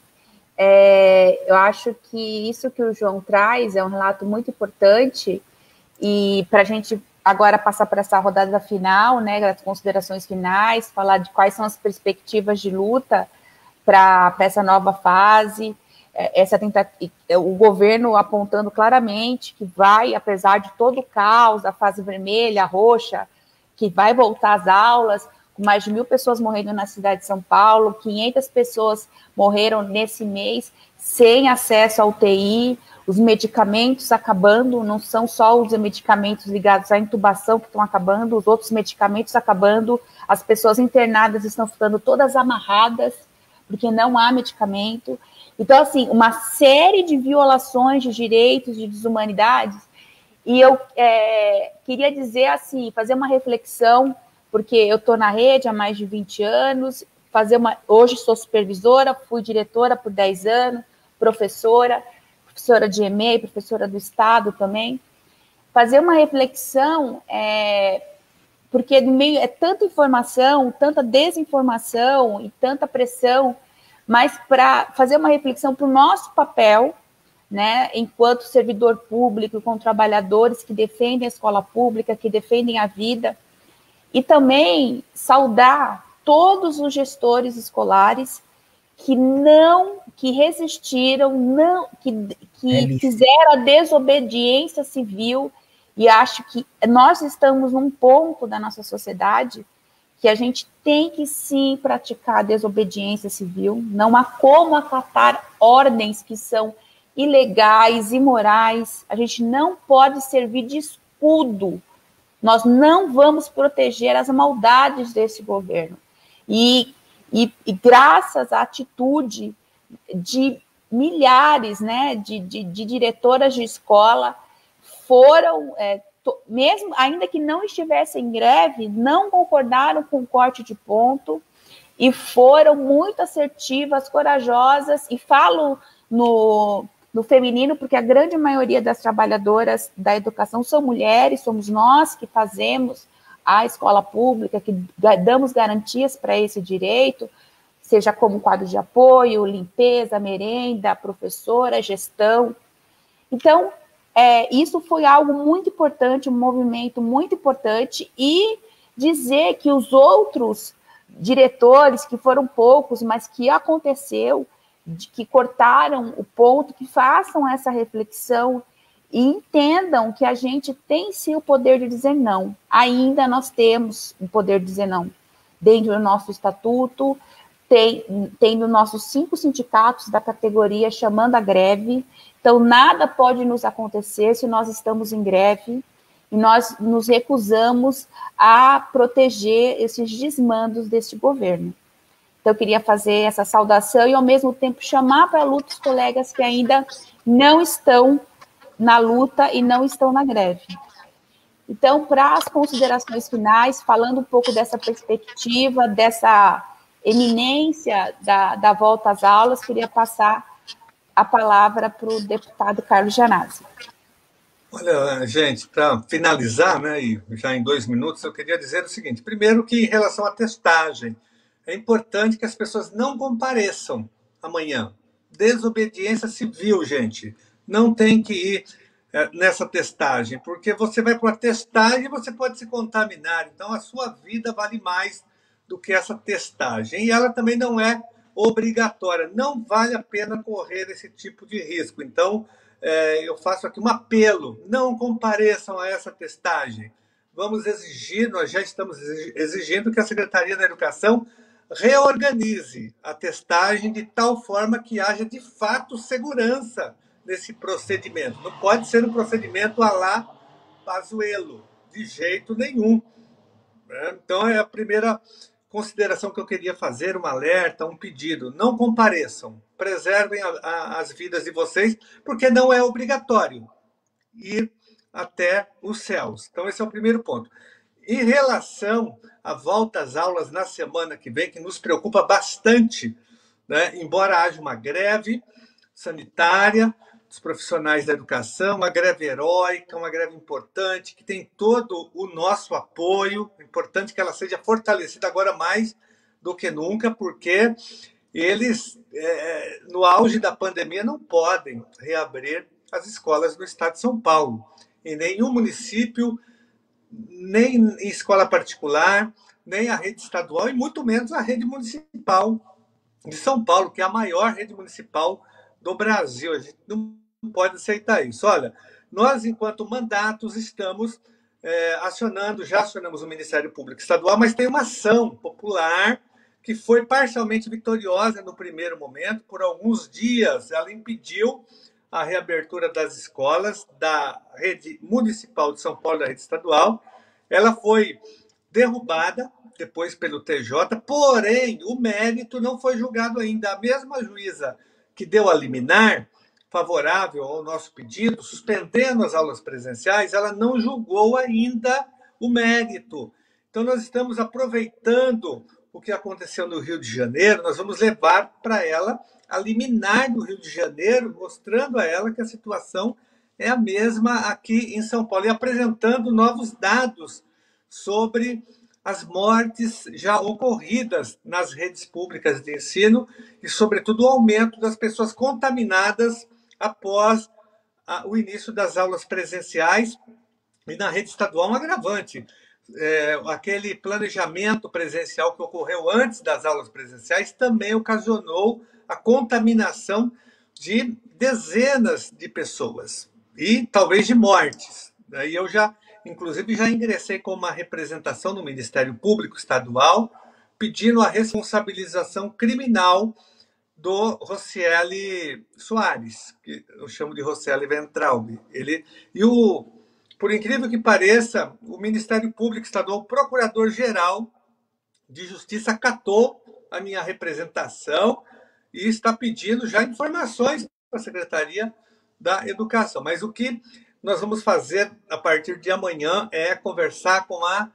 É, eu acho que isso que o João traz é um relato muito importante e para a gente agora passar para essa rodada final, né, as considerações finais, falar de quais são as perspectivas de luta para essa nova fase. essa tentativa, o governo apontando claramente que vai, apesar de todo o caos, a fase vermelha, a roxa, que vai voltar às aulas, com mais de mil pessoas morrendo na cidade de São Paulo, quinhentas pessoas morreram nesse mês sem acesso ao U T I, os medicamentos acabando, não são só os medicamentos ligados à intubação que estão acabando, os outros medicamentos acabando, as pessoas internadas estão ficando todas amarradas, porque não há medicamento. Então, assim, uma série de violações de direitos, de desumanidades, e eu é, queria dizer assim, fazer uma reflexão, porque eu estou na rede há mais de vinte anos, fazer uma, hoje sou supervisora, fui diretora por dez anos, professora, professora de E M E I, professora do Estado também, fazer uma reflexão, é, porque no meio é tanta informação, tanta desinformação e tanta pressão, mas para fazer uma reflexão para o nosso papel, né, enquanto servidor público, com trabalhadores que defendem a escola pública, que defendem a vida, e também saudar todos os gestores escolares que não, que resistiram, não, que, que fizeram a desobediência civil, e acho que nós estamos num ponto da nossa sociedade que a gente tem que sim praticar a desobediência civil, não há como acatar ordens que são ilegais, imorais, a gente não pode servir de escudo, nós não vamos proteger as maldades desse governo. E, e, e graças à atitude de milhares, né, de, de, de diretoras de escola, foram, é, to, mesmo ainda que não estivessem em greve, não concordaram com o corte de ponto e foram muito assertivas, corajosas, e falo no, no feminino porque a grande maioria das trabalhadoras da educação são mulheres, somos nós que fazemos a escola pública, que damos garantias para esse direito, seja como quadro de apoio, limpeza, merenda, professora, gestão. Então, é, isso foi algo muito importante, um movimento muito importante, e dizer que os outros diretores, que foram poucos, mas que aconteceu, que cortaram o ponto, que façam essa reflexão e entendam que a gente tem sim o poder de dizer não. Ainda nós temos o poder de dizer não. Dentro do nosso estatuto, tem, tem nos nossos cinco sindicatos da categoria chamando a greve. Então, nada pode nos acontecer se nós estamos em greve e nós nos recusamos a proteger esses desmandos deste governo. Então, eu queria fazer essa saudação e, ao mesmo tempo, chamar para a luta os colegas que ainda não estão na luta e não estão na greve. Então, para as considerações finais, falando um pouco dessa perspectiva, dessa eminência da, da volta às aulas, queria passar a palavra para o deputado Carlos Gianazzi. Olha, gente, para finalizar, né, e já em dois minutos, eu queria dizer o seguinte. Primeiro que, em relação à testagem, é importante que as pessoas não compareçam amanhã. Desobediência civil, gente. Não tem que ir é, nessa testagem, porque você vai para a testagem e você pode se contaminar. Então, a sua vida vale mais do que essa testagem. E ela também não é obrigatória. Não vale a pena correr esse tipo de risco. Então, é, eu faço aqui um apelo. Não compareçam a essa testagem. Vamos exigir, nós já estamos exigindo que a Secretaria da Educação reorganize a testagem de tal forma que haja, de fato, segurança nesse procedimento. Não pode ser um procedimento à la Pazuello, de jeito nenhum. Então, é a primeira consideração que eu queria fazer, um alerta, um pedido. Não compareçam, preservem a, a, as vidas de vocês, porque não é obrigatório ir até os céus. Então, esse é o primeiro ponto. Em relação à volta às aulas na semana que vem, que nos preocupa bastante, né? Embora haja uma greve sanitária dos profissionais da educação, uma greve heróica, uma greve importante, que tem todo o nosso apoio, importante que ela seja fortalecida agora mais do que nunca, porque eles, é, no auge da pandemia, não podem reabrir as escolas no estado de São Paulo. Em nenhum município, nem em escola particular, nem a rede estadual, e muito menos a rede municipal de São Paulo, que é a maior rede municipal do Brasil. A gente não pode aceitar isso. Olha, nós, enquanto mandatos, estamos é, acionando, já acionamos o Ministério Público Estadual, mas tem uma ação popular que foi parcialmente vitoriosa no primeiro momento. Por alguns dias, ela impediu a reabertura das escolas da rede municipal de São Paulo, da rede estadual. Ela foi derrubada depois pelo T J, porém, o mérito não foi julgado ainda. A mesma juíza que deu a liminar favorável ao nosso pedido, suspendendo as aulas presenciais, ela não julgou ainda o mérito. Então, nós estamos aproveitando o que aconteceu no Rio de Janeiro, nós vamos levar para ela a liminar do Rio de Janeiro, mostrando a ela que a situação é a mesma aqui em São Paulo, e apresentando novos dados sobre as mortes já ocorridas nas redes públicas de ensino e, sobretudo, o aumento das pessoas contaminadas após o início das aulas presenciais. E na rede estadual, um agravante. É, aquele planejamento presencial que ocorreu antes das aulas presenciais também ocasionou a contaminação de dezenas de pessoas e talvez de mortes. Daí eu já, inclusive, já ingressei com uma representação no Ministério Público Estadual pedindo a responsabilização criminal do Rocieli Soares, que eu chamo de Rocieli Ventralbe. Ele, e o Por incrível que pareça, o Ministério Público Estadual, o Procurador-Geral de Justiça, acatou a minha representação e está pedindo já informações para a Secretaria da Educação. Mas o que nós vamos fazer a partir de amanhã é conversar com a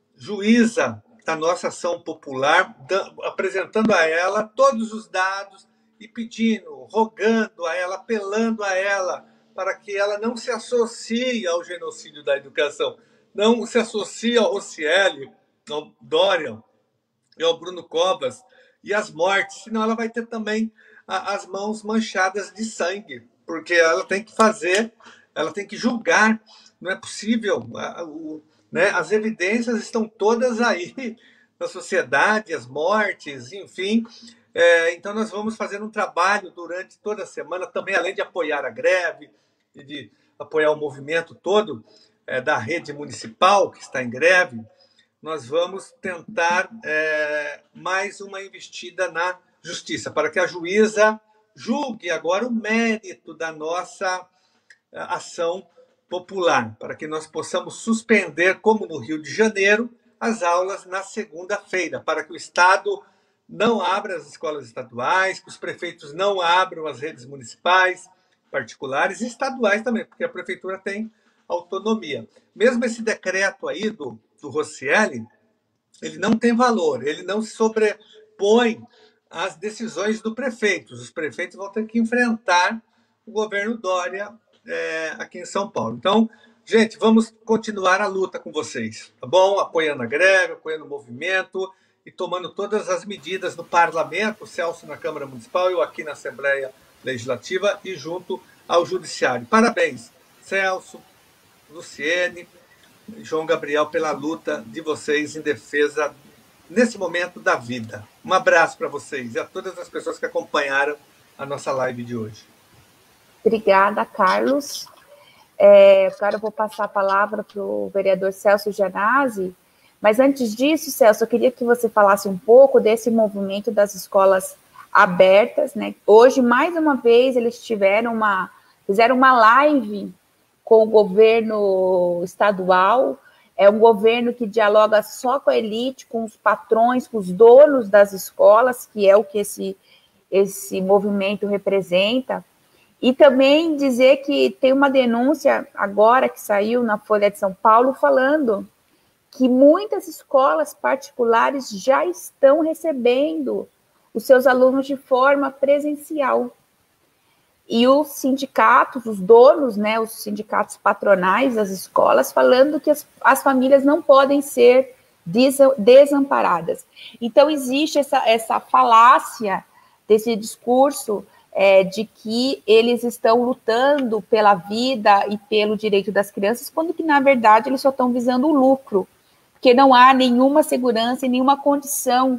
juíza da nossa ação popular, apresentando a ela todos os dados e pedindo, rogando a ela, apelando a ela, para que ela não se associe ao genocídio da educação, não se associe ao Rocieli, ao Dorian e ao Bruno Covas e às mortes, senão ela vai ter também a, as mãos manchadas de sangue, porque ela tem que fazer, ela tem que julgar, não é possível, a, o, né, as evidências estão todas aí na sociedade, as mortes, enfim. É, então nós vamos fazer um trabalho durante toda a semana, também além de apoiar a greve, e de apoiar o movimento todo é, da rede municipal que está em greve, nós vamos tentar é, mais uma investida na justiça, para que a juíza julgue agora o mérito da nossa ação popular, para que nós possamos suspender, como no Rio de Janeiro, as aulas na segunda-feira, para que o Estado não abra as escolas estaduais, que os prefeitos não abram as redes municipais, particulares e estaduais também, porque a prefeitura tem autonomia. Mesmo esse decreto aí do, do Rocieli, ele não tem valor, ele não se sobrepõe às decisões do prefeito. Os prefeitos vão ter que enfrentar o governo Dória é, aqui em São Paulo. Então, gente, vamos continuar a luta com vocês, tá bom? Apoiando a greve, apoiando o movimento e tomando todas as medidas no parlamento, o Celso na Câmara Municipal, eu aqui na Assembleia Legislativa e junto ao Judiciário. Parabéns, Celso, Luciene, João Gabriel, pela luta de vocês em defesa, nesse momento, da vida. Um abraço para vocês e a todas as pessoas que acompanharam a nossa live de hoje. Obrigada, Carlos. É, agora eu vou passar a palavra para o vereador Celso Janazzi, mas antes disso, Celso, eu queria que você falasse um pouco desse movimento das escolas abertas, né? Hoje, mais uma vez, eles tiveram uma, fizeram uma live com o governo estadual. É um governo que dialoga só com a elite, com os patrões, com os donos das escolas, que é o que esse, esse movimento representa. E também dizer que tem uma denúncia agora que saiu na Folha de São Paulo falando que muitas escolas particulares já estão recebendo os seus alunos de forma presencial. E os sindicatos, os donos, né, os sindicatos patronais das escolas, falando que as, as famílias não podem ser desamparadas. Então, existe essa, essa falácia desse discurso é, de que eles estão lutando pela vida e pelo direito das crianças, quando que, na verdade, eles só estão visando o lucro, porque não há nenhuma segurança e nenhuma condição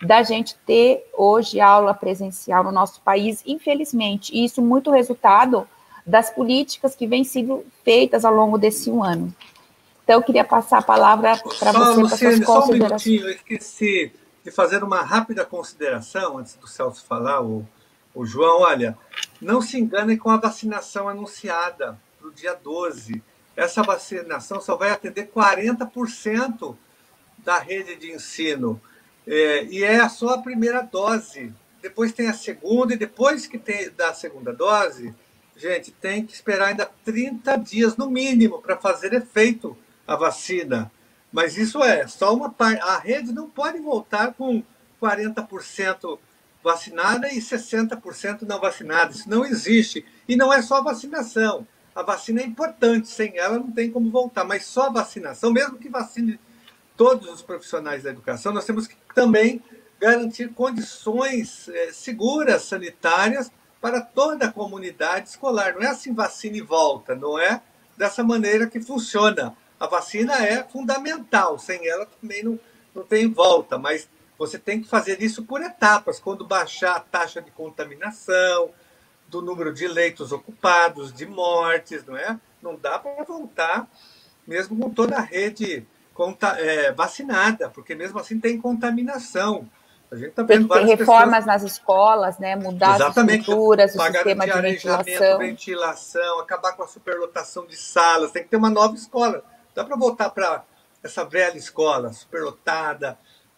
da gente ter hoje aula presencial no nosso país, infelizmente, e isso muito resultado das políticas que vêm sendo feitas ao longo desse um ano. Então, eu queria passar a palavra para você, Luciene, para suas só um considerações. minutinho, eu esqueci de fazer uma rápida consideração, antes do Celso falar, o, o João, olha, não se enganem com a vacinação anunciada para o dia doze. Essa vacinação só vai atender quarenta por cento da rede de ensino, é, e é só a primeira dose. Depois tem a segunda, e depois que tem da segunda dose, gente, tem que esperar ainda trinta dias, no mínimo, para fazer efeito a vacina. Mas isso é só uma parte. A rede não pode voltar com quarenta por cento vacinada e sessenta por cento não vacinada. Isso não existe. E não é só a vacinação. A vacina é importante, sem ela não tem como voltar. Mas só a vacinação, mesmo que vacine todos os profissionais da educação, nós temos que também garantir condições eh, seguras, sanitárias, para toda a comunidade escolar. Não é assim, vacina e volta. Não é dessa maneira que funciona. A vacina é fundamental, sem ela também não, não tem volta, mas você tem que fazer isso por etapas, quando baixar a taxa de contaminação, do número de leitos ocupados, de mortes, não é? Não dá para voltar, mesmo com toda a rede conta, é, vacinada, porque mesmo assim tem contaminação. A gente tá vendo tem, tem reformas pessoas... nas escolas, né? Mudar Exatamente. as estruturas, o sistema de ventilação. ventilação, acabar com a superlotação de salas, tem que ter uma nova escola. Dá para voltar para essa velha escola, superlotada,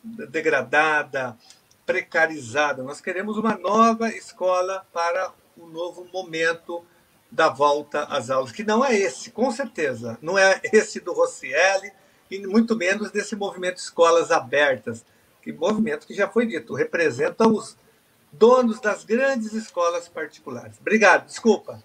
degradada, precarizada. Nós queremos uma nova escola para o novo momento da volta às aulas, que não é esse, com certeza. Não é esse do Rocieli e muito menos desse movimento Escolas Abertas, que movimento que já foi dito, representa os donos das grandes escolas particulares. Obrigado, desculpa.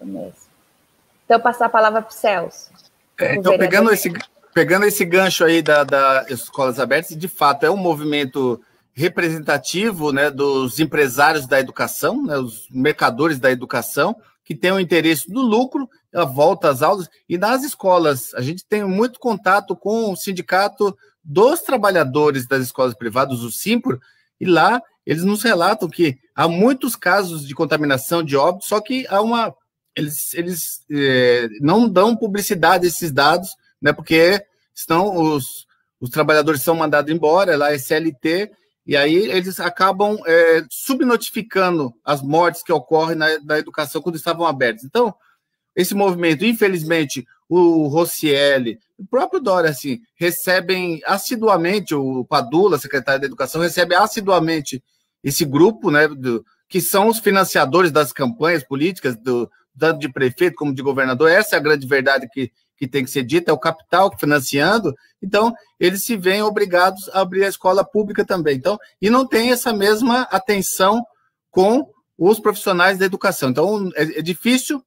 Então, passar a palavra para o Celso. É, então, pegando esse, pegando esse gancho aí da, da Escolas Abertas, de fato, é um movimento representativo, né, dos empresários da educação, né, os mercadores da educação, que têm o interesse no lucro, a volta às aulas, e nas escolas. A gente tem muito contato com o sindicato dos trabalhadores das escolas privadas, o Simpor, e lá eles nos relatam que há muitos casos de contaminação, de óbito, só que há uma... Eles, eles eh, não dão publicidade a esses dados, né, porque estão, os, os trabalhadores são mandados embora, lá é C L T, e aí eles acabam eh, subnotificando as mortes que ocorrem na, na educação quando estavam abertas. Então, esse movimento, infelizmente, o Rocieli, o próprio Dória, assim, recebem assiduamente, o Padula, secretário da Educação, recebe assiduamente esse grupo, né, do, que são os financiadores das campanhas políticas, do, tanto de prefeito como de governador. Essa é a grande verdade que, que tem que ser dita, é o capital financiando. Então, eles se veem obrigados a abrir a escola pública também. Então, e não tem essa mesma atenção com os profissionais da educação. Então, é, é difícil,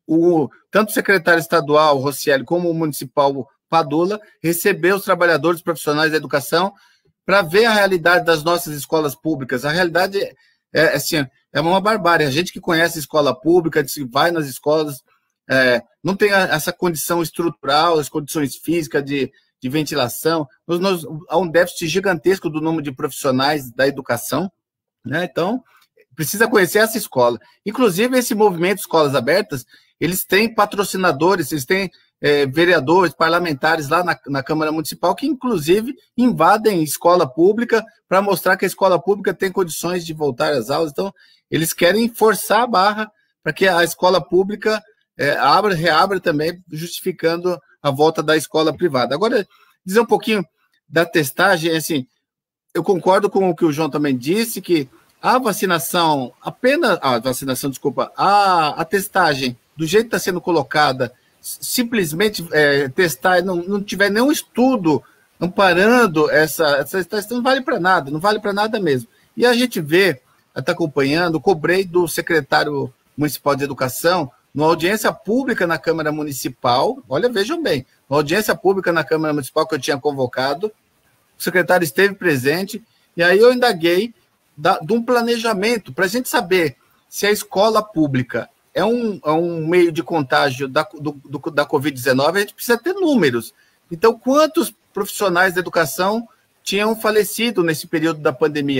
o, tanto o secretário estadual, o Rocieli, como o municipal Padula, receber os trabalhadores profissionais da educação para ver a realidade das nossas escolas públicas. A realidade é, é assim, é uma barbárie. A gente que conhece a escola pública, vai nas escolas, é, não tem a, essa condição estrutural, as condições físicas de, de ventilação. Nós, nós, há um déficit gigantesco do número de profissionais da educação, né? Então, precisa conhecer essa escola. Inclusive, esse movimento Escolas Abertas, eles têm patrocinadores, eles têm é, vereadores, parlamentares lá na, na Câmara Municipal, que, inclusive, invadem escola pública para mostrar que a escola pública tem condições de voltar às aulas. Então, eles querem forçar a barra para que a escola pública é, abra, reabra também, justificando a volta da escola privada. Agora, dizer um pouquinho da testagem, assim, eu concordo com o que o João também disse, que a vacinação, apenas, a vacinação, desculpa, a, a testagem, do jeito que está sendo colocada, simplesmente é, testar, não, não tiver nenhum estudo amparando essa, essa testação, não vale para nada, não vale para nada mesmo. E a gente vê, está acompanhando, cobrei do secretário municipal de educação, numa audiência pública na Câmara Municipal, olha, vejam bem, uma audiência pública na Câmara Municipal que eu tinha convocado, o secretário esteve presente, e aí eu indaguei da, de um planejamento para a gente saber se a escola pública é um, é um meio de contágio da, do, do, da covid dezenove, a gente precisa ter números. Então, quantos profissionais da educação tinham falecido nesse período da pandemia?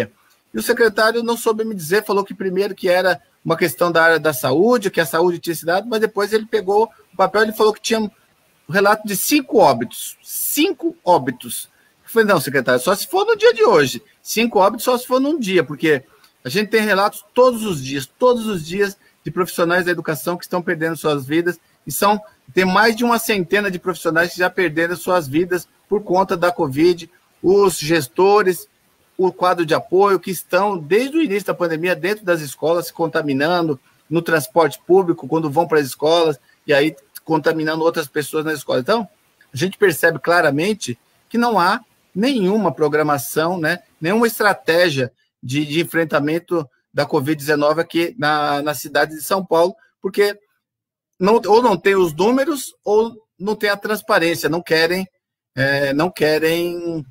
e o secretário não soube me dizer, falou que primeiro que era uma questão da área da saúde, que a saúde tinha se dado, mas depois ele pegou o papel e falou que tinha um relato de cinco óbitos. Cinco óbitos. Eu falei, não, secretário, só se for no dia de hoje. Cinco óbitos só se for num dia, porque a gente tem relatos todos os dias, todos os dias, de profissionais da educação que estão perdendo suas vidas, e são, tem mais de uma centena de profissionais que já perderam suas vidas por conta da Covid, os gestores, o quadro de apoio, que estão, desde o início da pandemia, dentro das escolas, se contaminando, no transporte público, quando vão para as escolas, e aí contaminando outras pessoas na escola. Então, a gente percebe claramente que não há nenhuma programação, né, nenhuma estratégia de, de enfrentamento da Covid dezenove aqui na, na cidade de São Paulo, porque não, ou não tem os números, ou não tem a transparência, não querem, é, não querem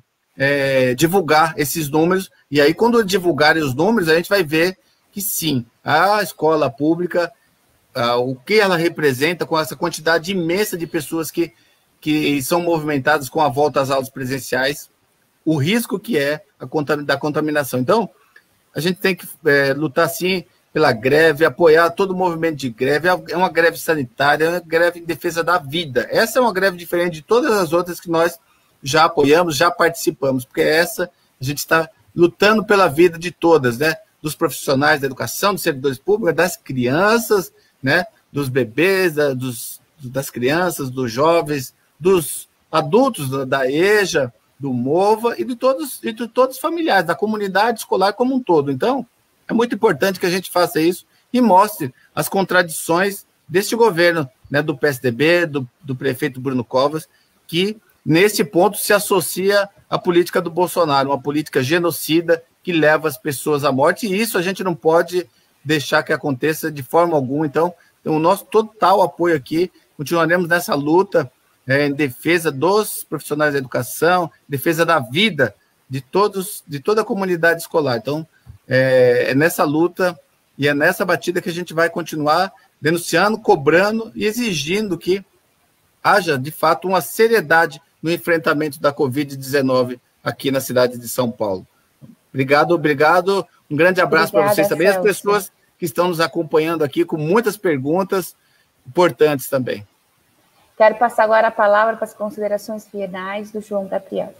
é, divulgar esses números, e aí quando divulgarem os números, a gente vai ver que sim, a escola pública, ah, o que ela representa com essa quantidade imensa de pessoas que, que são movimentadas com a volta às aulas presenciais, o risco que é a contam, da contaminação. Então, a gente tem que é, lutar, sim, pela greve, apoiar todo o movimento de greve. É uma greve sanitária, é uma greve em defesa da vida. Essa é uma greve diferente de todas as outras que nós já apoiamos, já participamos, porque essa, a gente está lutando pela vida de todas, né? Dos profissionais da educação, dos servidores públicos, das crianças, né? Dos bebês, da, dos, das crianças, dos jovens, dos adultos da, da EJA, do MOVA e de todos, e de todos os familiares, da comunidade escolar como um todo. Então, é muito importante que a gente faça isso e mostre as contradições deste governo, né, do P S D B, do, do prefeito Bruno Covas, que, nesse ponto, se associa à política do Bolsonaro, uma política genocida que leva as pessoas à morte, e isso a gente não pode deixar que aconteça de forma alguma. Então, tem o nosso total apoio aqui, continuaremos nessa luta é, em defesa dos profissionais da educação, defesa da vida de todos, de toda a comunidade escolar. Então, é, é nessa luta e é nessa batida que a gente vai continuar denunciando, cobrando e exigindo que haja, de fato, uma seriedade no enfrentamento da Covid dezenove aqui na cidade de São Paulo. Obrigado, obrigado. Um grande abraço para vocês também, Celso. As pessoas que estão nos acompanhando aqui com muitas perguntas importantes também. Quero passar agora a palavra para as considerações finais do João Gabriel.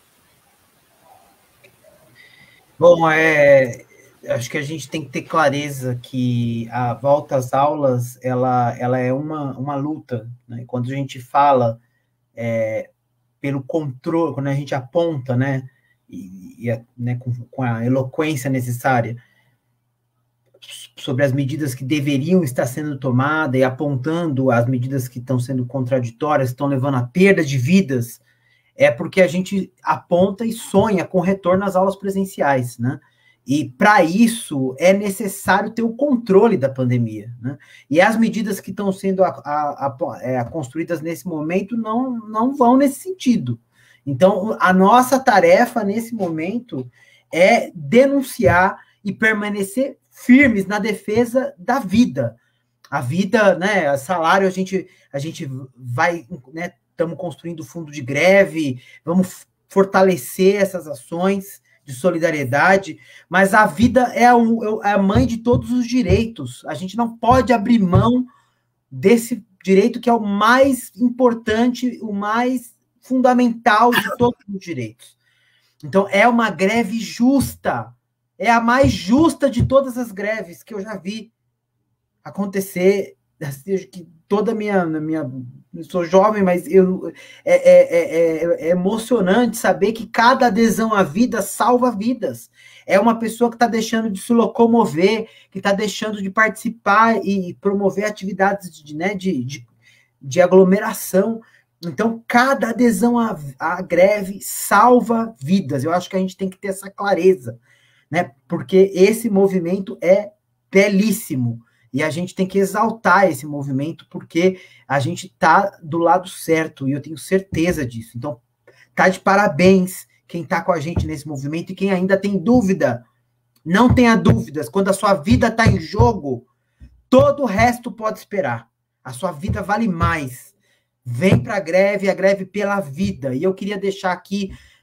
Bom, é, acho que a gente tem que ter clareza que a volta às aulas, ela, ela é uma, uma luta, né? Quando a gente fala é, pelo controle, quando a gente aponta, né, e, e né, com, com a eloquência necessária sobre as medidas que deveriam estar sendo tomadas e apontando as medidas que estão sendo contraditórias, estão levando a perda de vidas, é porque a gente aponta e sonha com retorno às aulas presenciais, né? E para isso é necessário ter o controle da pandemia, né? E as medidas que estão sendo a, a, a, é, construídas nesse momento não, não vão nesse sentido. Então, a nossa tarefa nesse momento é denunciar e permanecer firmes na defesa da vida. A vida, né, salário, a gente, a gente vai, né, estamos construindo fundo de greve, vamos fortalecer essas ações de solidariedade, mas a vida é a, é a mãe de todos os direitos. A gente não pode abrir mão desse direito que é o mais importante, o mais fundamental de todos os direitos. Então, é uma greve justa, é a mais justa de todas as greves que eu já vi acontecer, que toda a minha, minha... Eu sou jovem, mas eu, é, é, é, é emocionante saber que cada adesão à vida salva vidas. É uma pessoa que está deixando de se locomover, que está deixando de participar e promover atividades de, né, de, de, de aglomeração. Então, cada adesão à, à greve salva vidas. Eu acho que a gente tem que ter essa clareza, né? Porque esse movimento é belíssimo. E a gente tem que exaltar esse movimento, porque a gente está do lado certo, e eu tenho certeza disso. Então, tá de parabéns quem está com a gente nesse movimento, e quem ainda tem dúvida, não tenha dúvidas. Quando a sua vida está em jogo, todo o resto pode esperar. A sua vida vale mais. Vem para a greve, a greve pela vida. E eu queria deixar aqui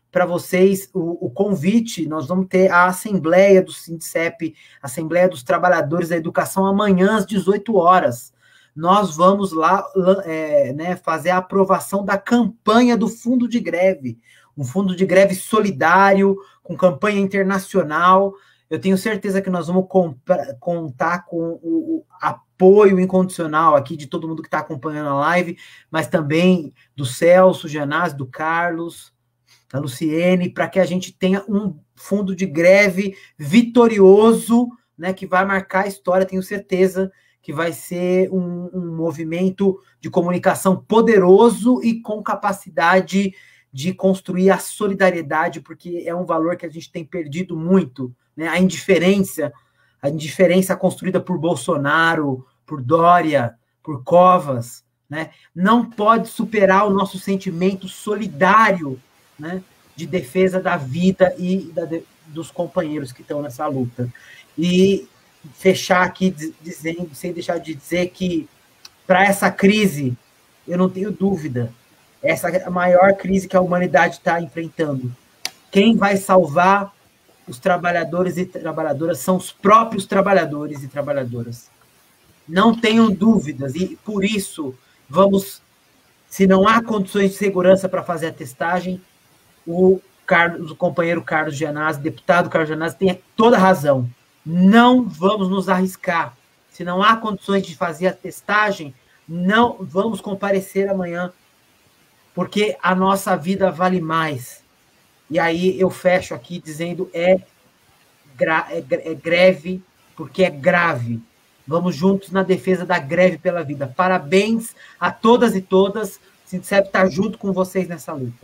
para vocês o, o convite. Nós vamos ter a Assembleia do Sindicep, Assembleia dos Trabalhadores da Educação, amanhã às dezoito horas. Nós vamos lá é, né, fazer a aprovação da campanha do fundo de greve, um fundo de greve solidário, com campanha internacional. Eu tenho certeza que nós vamos contar com o, o apoio incondicional aqui de todo mundo que está acompanhando a live, mas também do Celso Gianazzi, do Carlos, da Luciene, para que a gente tenha um fundo de greve vitorioso, né, que vai marcar a história, tenho certeza que vai ser um, um movimento de comunicação poderoso e com capacidade de construir a solidariedade, porque é um valor que a gente tem perdido muito, né? A indiferença, a indiferença construída por Bolsonaro, por Dória, por Covas, né? Não pode superar o nosso sentimento solidário, né, de defesa da vida e da, dos companheiros que estão nessa luta. E fechar aqui dizendo, sem deixar de dizer que para essa crise, eu não tenho dúvida, essa é a maior crise que a humanidade está enfrentando. Quem vai salvar os trabalhadores e trabalhadoras são os próprios trabalhadores e trabalhadoras. Não tenham dúvidas, e por isso, vamos, se não há condições de segurança para fazer a testagem, o, Carlos, o companheiro Carlos Gianazzi, deputado Carlos Gianazzi, tem toda a razão. Não vamos nos arriscar. Se não há condições de fazer a testagem, não vamos comparecer amanhã, porque a nossa vida vale mais. E aí eu fecho aqui dizendo é, gra, é, é greve, porque é grave. Vamos juntos na defesa da greve pela vida. Parabéns a todas e todas. O Sindicep está junto com vocês nessa luta.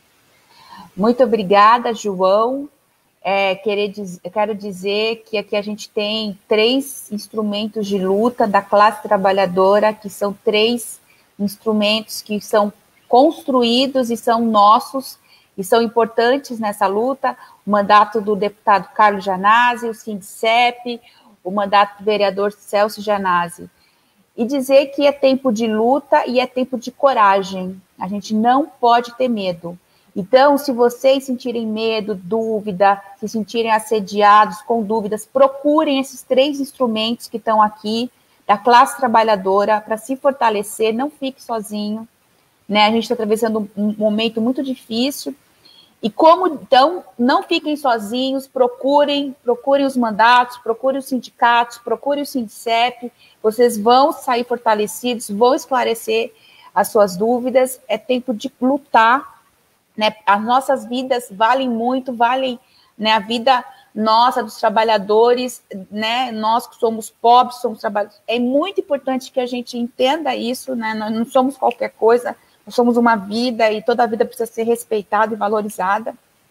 Muito obrigada, João. É, querer diz, quero dizer que aqui a gente tem três instrumentos de luta da classe trabalhadora, que são três instrumentos que são construídos e são nossos, e são importantes nessa luta: o mandato do deputado Carlos Gianazzi, o Sindicep, o mandato do vereador Celso Gianazzi. E dizer que é tempo de luta e é tempo de coragem. A gente não pode ter medo. Então, se vocês sentirem medo, dúvida, se sentirem assediados com dúvidas, procurem esses três instrumentos que estão aqui, da classe trabalhadora, para se fortalecer, não fique sozinho, né? A gente está atravessando um momento muito difícil. E como, então, não fiquem sozinhos, procurem, procurem os mandatos, procurem os sindicatos, procurem o Sindicep, vocês vão sair fortalecidos, vão esclarecer as suas dúvidas, é tempo de lutar, né? As nossas vidas valem muito, valem, né, a vida nossa, dos trabalhadores, né, nós que somos pobres, somos trabalhadores, é muito importante que a gente entenda isso, né? Nós não somos qualquer coisa, nós somos uma vida e toda a vida precisa ser respeitada e valorizada.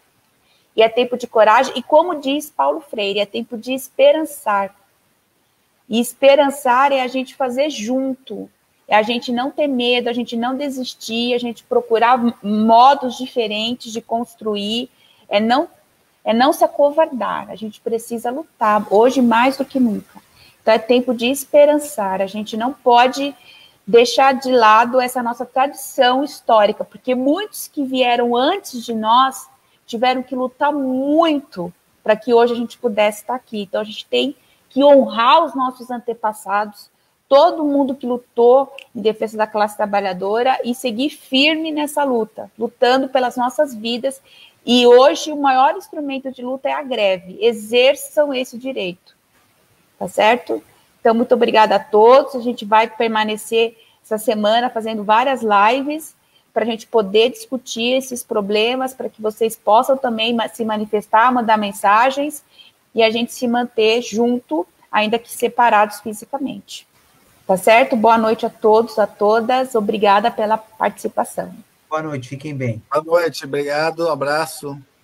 E é tempo de coragem, e como diz Paulo Freire, é tempo de esperançar. E esperançar é a gente fazer junto, é a gente não ter medo, a gente não desistir, a gente procurar modos diferentes de construir, é não, é não se acovardar, a gente precisa lutar, hoje mais do que nunca. Então é tempo de esperançar, a gente não pode deixar de lado essa nossa tradição histórica, porque muitos que vieram antes de nós tiveram que lutar muito para que hoje a gente pudesse estar aqui. Então a gente tem que honrar os nossos antepassados, todo mundo que lutou em defesa da classe trabalhadora e seguir firme nessa luta, lutando pelas nossas vidas. E hoje o maior instrumento de luta é a greve. Exerçam esse direito, tá certo? Então, muito obrigada a todos. A gente vai permanecer essa semana fazendo várias lives para a gente poder discutir esses problemas, para que vocês possam também se manifestar, mandar mensagens e a gente se manter junto, ainda que separados fisicamente. Tá certo? Boa noite a todos, a todas. Obrigada pela participação. Boa noite, fiquem bem. Boa noite, obrigado, um abraço.